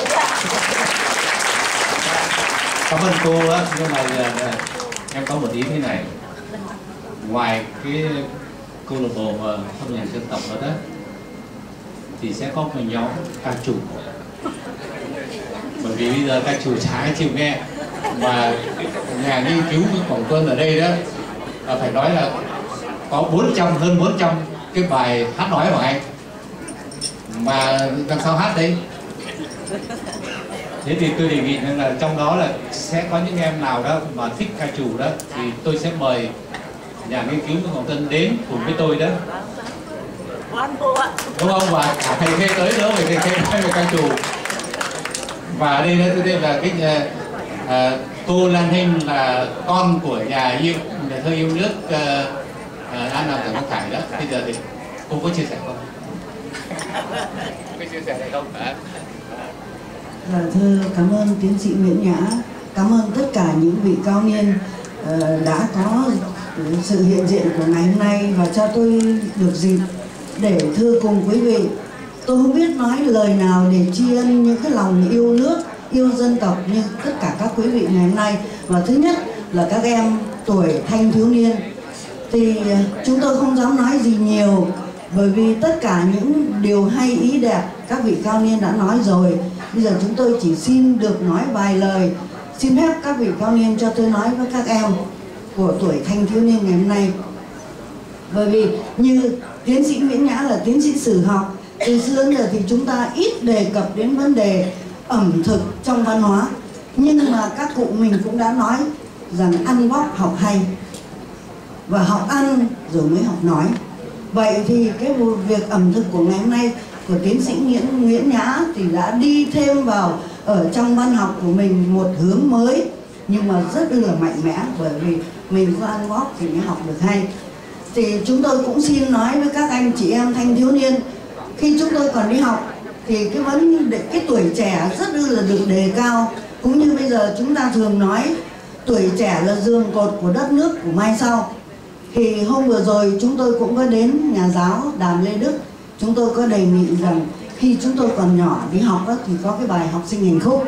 Cảm ơn cô á, nhưng mà em có một ý thế này, ngoài cái câu lạc bộ âm nhạc dân tộc đó, đó thì sẽ có một nhóm ca trù, bởi vì bây giờ ca trù chả ai chịu nghe, mà nhà nghiên cứu Quảng Tuân ở đây đó phải nói là có bốn trăm hơn bốn trăm cái bài hát nói của anh, mà làm sao hát đấy. Thế thì tôi đề nghị là trong đó là sẽ có những em nào đó mà thích ca trù đó thì tôi sẽ mời nhà nghiên cứu Quảng Tuân đến cùng với tôi đó, đúng không? Và cả thầy Khê tới nữa, về thầy Khê nói về ca trù. Và đây đó, đây là cái nhà, à, cô Lan Hinh là con của nhà yêu nhà thơ yêu nước uh, uh, An Nam Trần Quang Khải đó. Bây giờ thì cô có chia sẻ không? Có chia sẻ này không? À? Dạ, thưa cảm ơn tiến sĩ Nguyễn Nhã, cảm ơn tất cả những vị cao niên uh, đã có sự hiện diện của ngày hôm nay và cho tôi được dịp để thưa cùng quý vị. Tôi không biết nói lời nào để tri ân những cái lòng yêu nước, yêu dân tộc như tất cả các quý vị ngày hôm nay. Và thứ nhất là các em tuổi thanh thiếu niên thì chúng tôi không dám nói gì nhiều, bởi vì tất cả những điều hay ý đẹp các vị cao niên đã nói rồi. Bây giờ chúng tôi chỉ xin được nói vài lời. Xin phép các vị cao niên cho tôi nói với các em của tuổi thanh thiếu niên ngày hôm nay. Bởi vì như tiến sĩ Nguyễn Nhã là tiến sĩ sử học, từ xưa đến giờ thì chúng ta ít đề cập đến vấn đề ẩm thực trong văn hóa, nhưng mà các cụ mình cũng đã nói rằng ăn bóc học hay, và học ăn rồi mới học nói. Vậy thì cái việc ẩm thực của ngày hôm nay của tiến sĩ Nguyễn, Nguyễn Nhã thì đã đi thêm vào ở trong văn học của mình một hướng mới, nhưng mà rất là mạnh mẽ, bởi vì mình có ăn bóc thì mới học được hay. Thì chúng tôi cũng xin nói với các anh chị em thanh thiếu niên, khi chúng tôi còn đi học thì cái vấn đề cái tuổi trẻ rất là được đề cao, cũng như bây giờ chúng ta thường nói tuổi trẻ là giường cột của đất nước của mai sau. Thì hôm vừa rồi chúng tôi cũng có đến nhà giáo Đàm Lê Đức, chúng tôi có đề nghị rằng khi chúng tôi còn nhỏ đi học đó, thì có cái bài học sinh hành khúc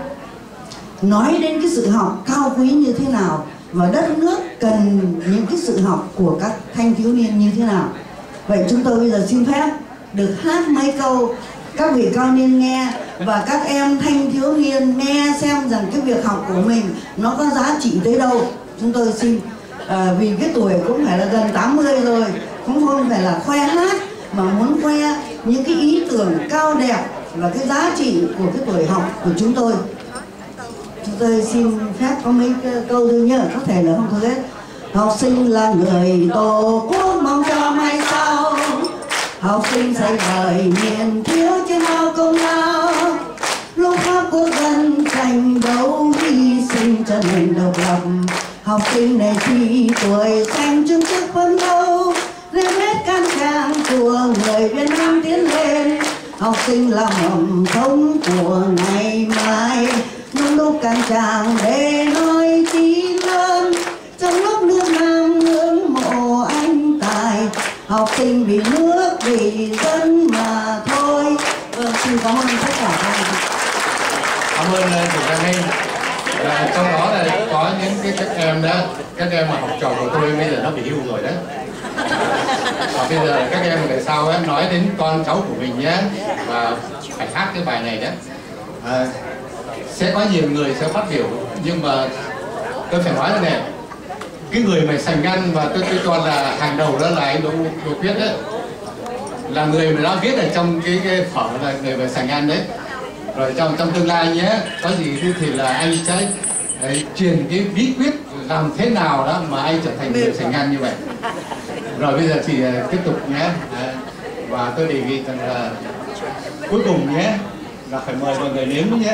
nói đến cái sự học cao quý như thế nào và đất nước cần những cái sự học của các thanh thiếu niên như thế nào. Vậy chúng tôi bây giờ xin phép được hát mấy câu các vị cao niên nghe, và các em thanh thiếu niên nghe xem rằng cái việc học của mình nó có giá trị tới đâu. Chúng tôi xin à, vì cái tuổi cũng phải là gần tám mươi rồi, cũng không phải là khoe hát, mà muốn khoe những cái ý tưởng cao đẹp và cái giá trị của cái tuổi học của chúng tôi. Chúng tôi xin phép có mấy câu thôi nhé, có thể là không thôi hết. Học sinh là người tổ quốc mong cho mai sau, học sinh xây đời miền thiếu trên bao công lao, lúc khắp quốc dân tranh đấu hy sinh cho nền độc lập. Học sinh này khi tuổi xanh chung sức phấn đấu, rêu hết can trang của người Việt Nam tiến lên. Học sinh là mầm sống của ngày mai, lúc lúc can trang để nói chí lớn, trong lúc nước Nam ngưỡng mộ anh tài. Học sinh vì nước vì dân mà thôi. Vâng, xin cảm ơn tất cả các bạn. Cảm ơn chủ Lan Hinh. À, trong đó là có những cái các em đó, các em mà học trò của tôi bây giờ nó bị hưu rồi đấy. Và bây giờ các em tại sao em nói đến con cháu của mình nhé, và phải hát cái bài này đấy. À, sẽ có nhiều người sẽ phát biểu, nhưng mà tôi phải nói là này, cái người mà sành ăn và tôi tôi cho là hàng đầu đó là anh Đỗ Đỗ Quyết đấy, là người mà đã viết ở trong cái, cái phở là người mà sành ăn đấy. Rồi trong trong tương lai nhé, có gì thì là anh sẽ ấy, truyền cái bí quyết làm thế nào đó mà anh trở thành người sành ăn như vậy. Rồi bây giờ thì tiếp tục nhé. À, và tôi đề nghị rằng là cuối cùng nhé là phải mời mọi người nếm nhé.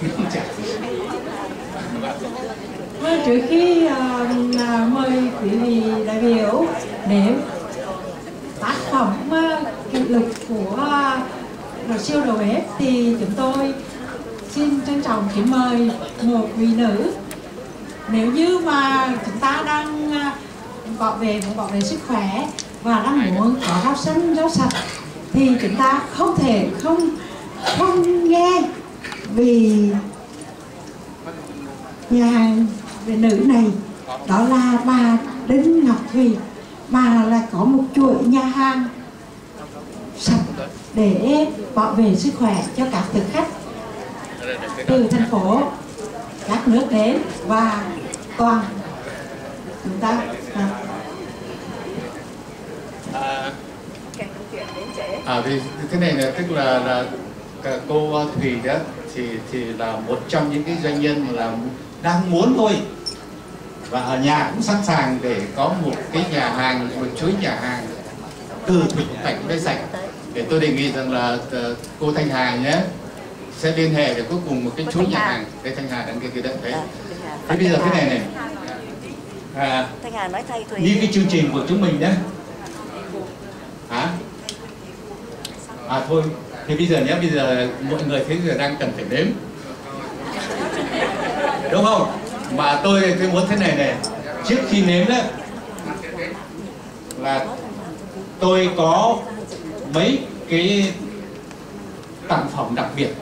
Vâng, trước khi uh, mời quý vị đại biểu nếm tác phẩm uh, kỷ lục của uh, luật siêu đầu bếp thì chúng tôi xin trân trọng kính mời một vị nữ. Nếu như mà chúng ta đang uh, bảo vệ muốn bảo vệ sức khỏe và đang muốn có rau xanh rau sạch thì chúng ta không thể không không nghe vì nhà hàng về nữ này, đó là bà Đinh Ngọc Thùy. Bà là có một chuỗi nhà hàng sạch để bảo vệ sức khỏe cho các thực khách từ thành phố, các nước đến và toàn chúng ta. À, à vì thế này là tức là, là cô Thùy đó thì thì là một trong những cái doanh nhân mà là đang muốn thôi, và ở nhà cũng sẵn sàng để có một cái nhà hàng, một chuỗi nhà hàng từ thực cảnh tới sạch. Để tôi đề nghị rằng là cô Thanh Hà nhé sẽ liên hệ để cuối cùng một cái chuỗi nhà hàng. Đây Thanh Hà đang kia kia đấy. Thế bây giờ thế này này, à, như cái chương trình của chúng mình nhé. Hả? À thôi, thì bây giờ nhé, bây giờ mọi người thấy giờ đang cần phải nếm, đúng không? Mà tôi tôi muốn thế này này, trước khi nếm đó là tôi có mấy cái tặng phẩm đặc biệt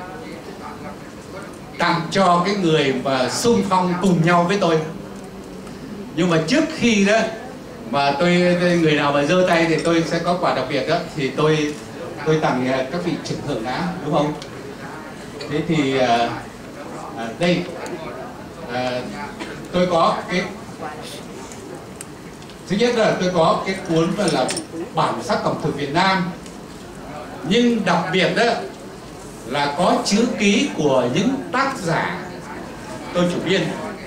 tặng cho cái người mà xung phong cùng nhau với tôi. Nhưng mà trước khi đó mà tôi, người nào mà giơ tay thì tôi sẽ có quà đặc biệt đó, thì tôi tôi tặng các vị trưởng thượng đã, đúng không? Thế thì à, à, đây à, tôi có cái thứ nhất là tôi có cái cuốn là bản sắc ẩm thực Việt Nam, nhưng đặc biệt đó là có chữ ký của những tác giả tôi chủ biên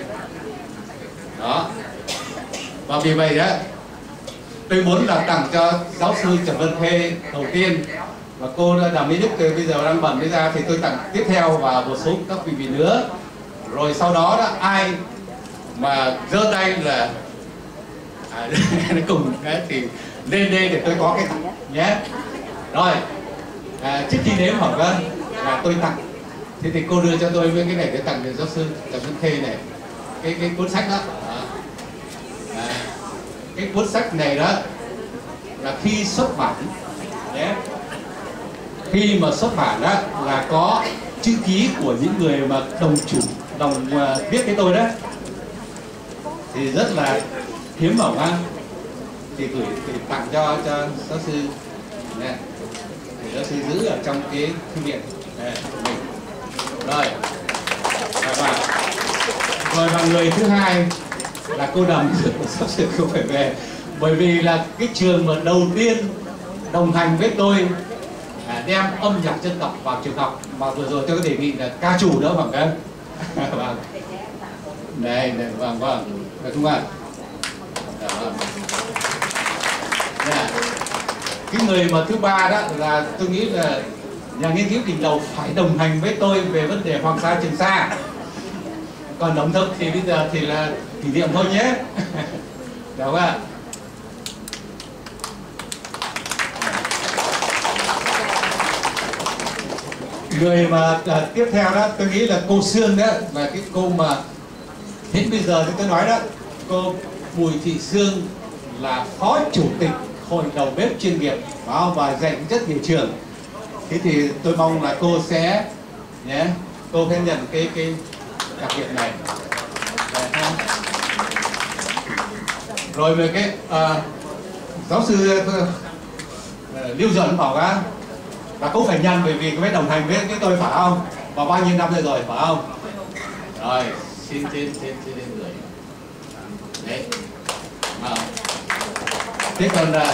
đó. Và vì vậy đó tôi muốn là tặng cho giáo sư Trần Vân Khê đầu tiên, và cô Đàm Mỹ Đức bây giờ đang bận mới ra, thì tôi tặng tiếp theo và một số các vị vị nữa. Rồi sau đó đó ai mà giơ tay là à, cùng đấy, thì lên đây để tôi có cái tặng nhé. Rồi à, trước khi nếm hỏi đó là tôi tặng, thế thì cô đưa cho tôi với cái này để tặng cho giáo sư Trần Vân Khê này, cái cái cuốn sách đó. À, cái cuốn sách này đó là khi xuất bản nhé, khi mà xuất bản đó là có chữ ký của những người mà đồng chủ đồng uh, viết với tôi đó, thì rất là hiếm mỏng ha, thì gửi thì tặng cho cho giáo sư này, để giáo sư giữ ở trong cái thư viện này của mình. Rồi và rồi và người thứ hai là cô Đầm sắp sửa không phải về, bởi vì là cái trường mà đầu tiên đồng hành với tôi à, đem âm nhạc dân tộc vào trường học, mà vừa rồi tôi có đề nghị là ca chủ đó khoảng cái vâng đây này, vâng vâng được không ạ? Cái người mà thứ ba đó là tôi nghĩ là nhà nghiên cứu đỉnh đầu phải đồng hành với tôi về vấn đề Hoàng Sa Trường Sa, còn động thực thì bây giờ thì là kỷ niệm thôi nhé. Được không ạ? Người mà à, tiếp theo đó tôi nghĩ là cô Sương đó, là cái cô mà đến bây giờ thì tôi nói đó, cô Bùi Thị Sương là phó chủ tịch hội đầu bếp chuyên nghiệp và dạy rất nhiều trường. Thế thì tôi mong là cô sẽ nhé, cô phải nhận cái cái đặc biệt này. Rồi về cái uh, giáo sư uh, Lưu Duẩn bảo á là cũng phải nhận, bởi vì cái đồng hành với cái tôi phải không? Và bao nhiêu năm rồi rồi phải không? Rồi xin xin xin xin lên người. Đấy. À. Thế còn uh,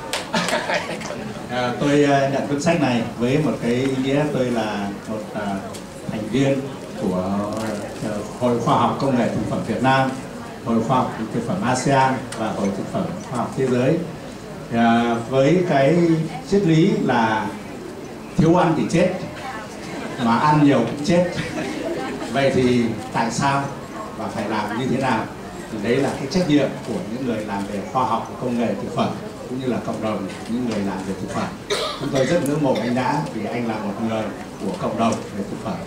à, tôi uh, nhận cuốn sách này với một cái ý nghĩa tôi là một uh, thành viên của uh, Hội Khoa học Công nghệ Thực phẩm Việt Nam, Hội Khoa học Thực phẩm a sê an và Hội Thực phẩm Khoa học Thế giới. À, với cái triết lý là thiếu ăn thì chết, mà ăn nhiều cũng chết. Vậy thì tại sao và phải làm như thế nào? Thì đấy là cái trách nhiệm của những người làm về khoa học công nghệ thực phẩm cũng như là cộng đồng những người làm về thực phẩm. Chúng tôi rất ngưỡng mộ anh Đã vì anh là một người của cộng đồng về thực phẩm.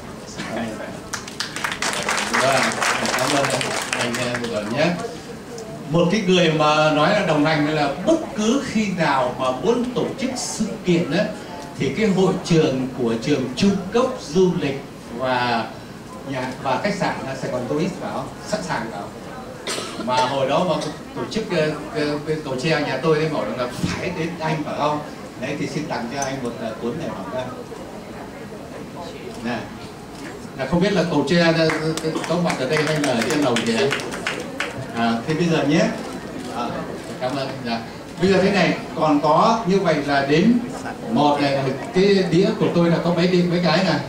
Vâng, cảm ơn anh Duẩn nhé. Một cái người mà nói là đồng hành là bất cứ khi nào mà muốn tổ chức sự kiện ấy, thì cái hội trường của trường trung cấp du lịch và nhà và khách sạn Sài Gòn Tourist phải không? Sẵn sàng phải không? Mà hồi đó mà tổ chức uh, bên Cầu Tre nhà tôi ấy bảo là phải đến anh phải không? Đấy thì xin tặng cho anh một uh, cuốn này bảo đây. Này. Là không biết là Cầu Tre có mặt ở đây hay là ở trên lầu gì đấy. À, thế bây giờ nhé. À, cảm ơn. Dạ. Bây giờ thế này, còn có như vậy là đến một này, cái đĩa của tôi là có mấy đi mấy cái này.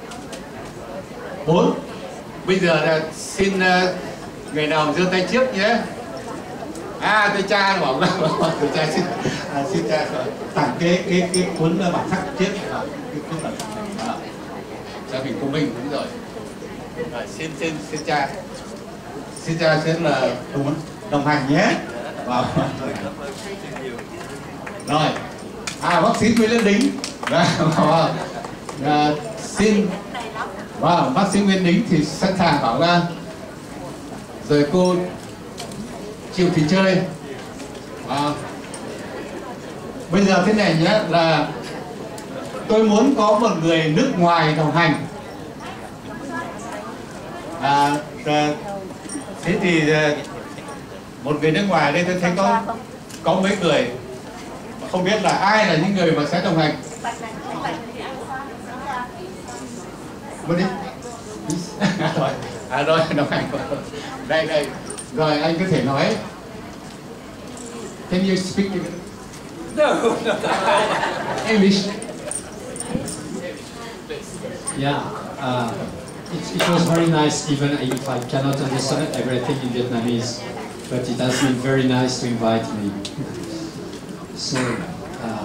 Bốn. Bây giờ là xin uh, người nào giơ tay trước nhé. À, tôi cha bảo là tôi cha xin à, xin cha tặng cái cái cái cuốn bản sắc trước, à, cái cuốn bản sắc này. À, cha mình công minh đúng rồi. À, xin xin xin cha. Xin cha sẽ là đồng, đồng hành nhé. Wow. Rồi, à bác sĩ Nguyễn Lân Đính. Wow. À, xin wow, bác sĩ Nguyễn Đính thì sẵn sàng bảo ra. Rồi cô Triệu Thị Chơi. À, bây giờ thế này nhé, là tôi muốn có một người nước ngoài đồng hành. À, à thế thì một người nước ngoài đây tôi thấy có có mấy người, không biết là ai là những người mà sẽ đồng hành. Muốn đi? Rồi, à rồi đồng hành. Đây đây, rồi anh có thể nói. Can you speak no, no. English? Yeah. Uh, It, it was very nice, even if I cannot understand everything in Vietnamese, but it has been very nice to invite me. So, uh,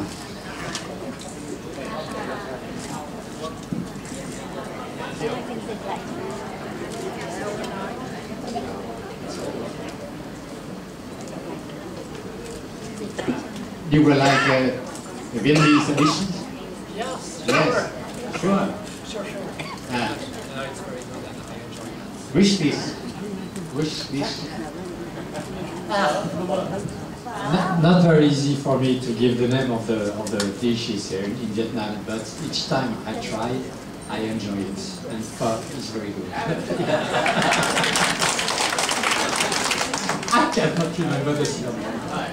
you would like a, a Vietnamese edition? Yes, yes, sure. Sure, sure. Ah. Wish this. Wish this. Not, not very easy for me to give the name of the of the dishes here in Vietnam, but each time I try, I enjoy it, and pho is very good. I cannot remember the syllable.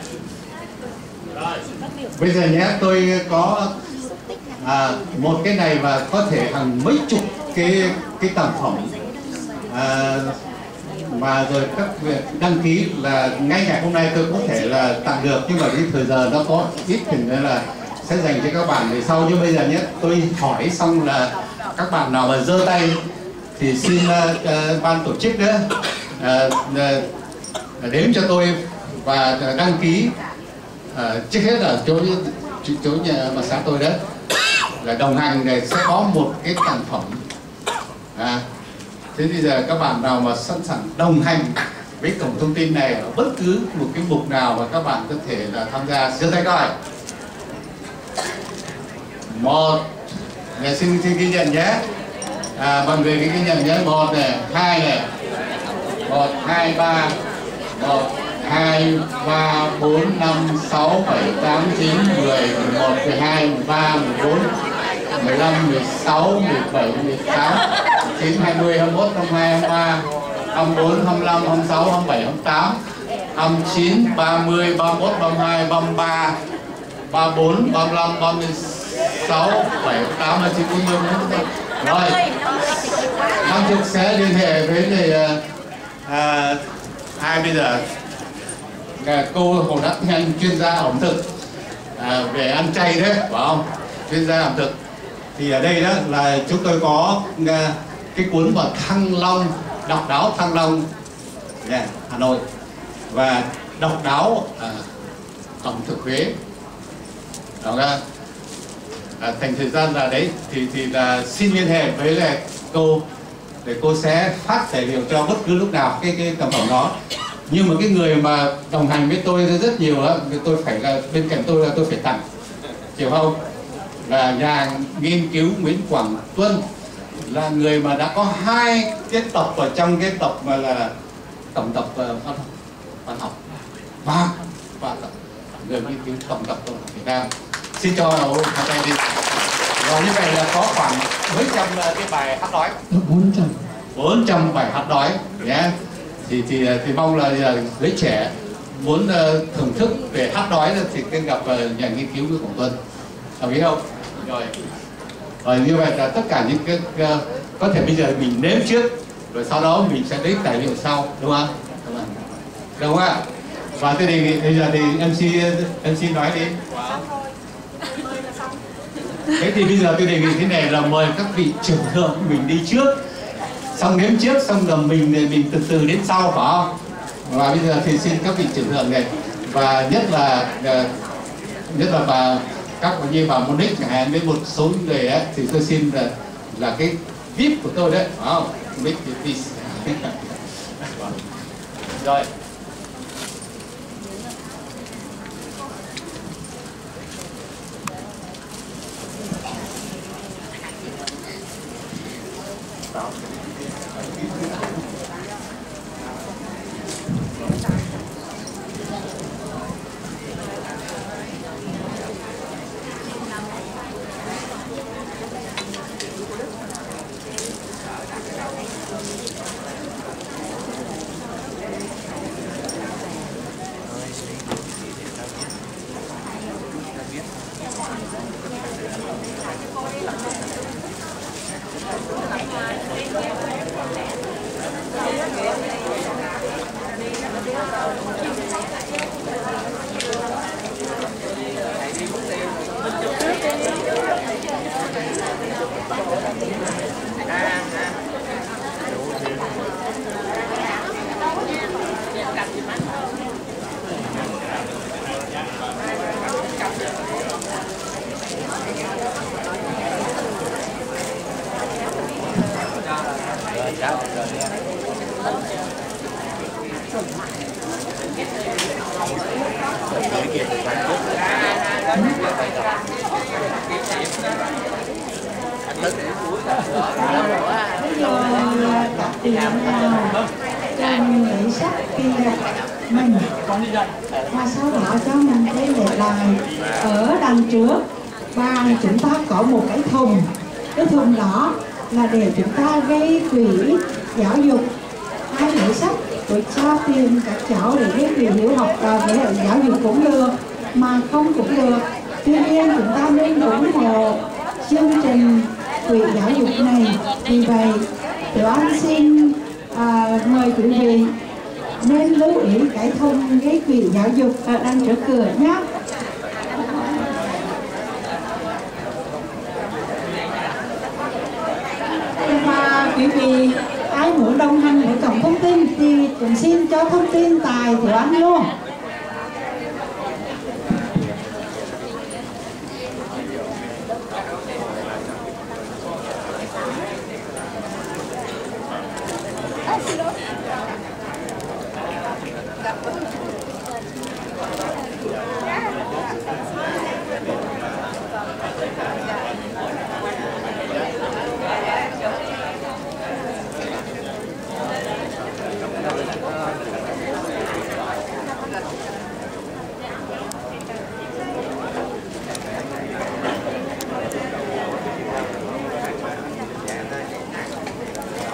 Bây giờ nhé, tôi có à, một cái này và có thể hàng mấy chục cái cái sản phẩm. À, mà rồi các việc đăng ký là ngay ngày hôm nay tôi có thể là tặng được, nhưng mà cái thời giờ nó có ít thì nên là sẽ dành cho các bạn về sau. Nhưng bây giờ nhé, tôi hỏi xong là các bạn nào mà giơ tay thì xin uh, ban tổ chức nữa uh, uh, đếm cho tôi và đăng ký. Uh, trước hết là chỗ chỗ nhà mà xã tôi đó là đồng hành này sẽ có một cái sản phẩm. À, thế bây giờ các bạn nào mà sẵn sàng đồng hành với cổng thông tin này ở bất cứ một cái mục nào mà các bạn có thể là tham gia, giơ tay coi. Một, này xin xin ghi nhận nhé. À, bằng về cái ghi nhận nhé. Một này, hai này, một, hai, ba, một, hai, ba, bốn, năm, sáu, bảy, tám, chín, mười, mười một, mười hai, mười ba, mười bốn, mười lăm, mười sáu, mười bảy, mười tám, chín, hai mươi, hai mươi mốt, hai mươi hai, hai mươi ba, hai mươi bốn, hai mươi lăm, hai mươi sáu, hai mươi bảy, hai mươi tám, hai mươi chín, ba mươi, ba mươi mốt, ba mươi hai, ba mươi ba, ba mươi bốn, ba mươi lăm, ba mươi sáu, bảy mươi tám, hai mươi chín, bốn mươi. Rồi, Nam Trực sẽ liên hệ với này, à, ai bây giờ? À, cô Hồ Đắc Thanh, chuyên gia ẩm thực à, về ăn chay đấy, phải không? Chuyên gia ẩm thực. Thì ở đây đó là chúng tôi có à, cái cuốn vào Thăng Long, độc đáo Thăng Long, yeah, Hà Nội, và độc đáo à, ẩm thực Huế. Đó ra. À, thành thời gian là đấy thì thì là xin liên hệ với lại cô để cô sẽ phát tài liệu cho bất cứ lúc nào cái cái sản phẩm đó. Nhưng mà cái người mà đồng hành với tôi rất nhiều á, tôi phải là bên cạnh tôi là tôi phải tặng, hiểu không? Là nhà nghiên cứu Nguyễn Quảng Tuân, là người mà đã có hai cái tập ở trong cái tập mà là tổng tập uh, văn học, văn học và và người nghiên cứu tổng tập văn học Việt Nam. Xin cho hai tay đi. Rồi như vậy là có khoảng mấy trăm cái bài hát đói. bốn trăm. bốn trăm bài hát đói nhé. Thì thì thì mong là, là giới trẻ muốn uh, thưởng thức về hát đói thì nên gặp uh, nhà nghiên cứu của Tuân. Đồng ý không? Rồi. Rồi như vậy là tất cả những cái uh, có thể bây giờ mình nếm trước, rồi sau đó mình sẽ lấy tài liệu sau, đúng không? Đúng không? Đúng không ạ? Và tôi đề nghị bây giờ thì em xê em xê nói đi. Thế thì bây giờ tôi đề nghị thế này là mời các vị trưởng thượng mình đi trước, xong nếm trước, xong rồi mình mình từ từ đến sau, phải không? Và bây giờ thì xin các vị trưởng thượng này, và nhất là nhất là bà các bạn như bà Monique chẳng hạn, với một số người ấy, thì tôi xin là là cái vê i pê của tôi đấy, phải không? Monique thì rồi. Trong lễ sách khi gặp mình, và sau đó cho mình cái lễ lại ở đằng trước, và chúng ta có một cái thùng. Cái thùng đó là để chúng ta gây quỹ giáo dục hai lễ sách, để cho tiền các cháu để gây quỹ hiếu học với giáo dục cũng được, mà không cũng được. Tuy nhiên chúng ta nên ủng hộ chương trình quỹ giáo dục này. Vì vậy Tiểu Anh xin à, mời quý vị nên lưu ý cái thùng gây quỹ giáo dục ở đằng trước cửa nhé. Và quý vị ai muốn đồng hành với cổng thông tin thì cũng xin cho thông tin tại Tiểu Anh luôn. Ah,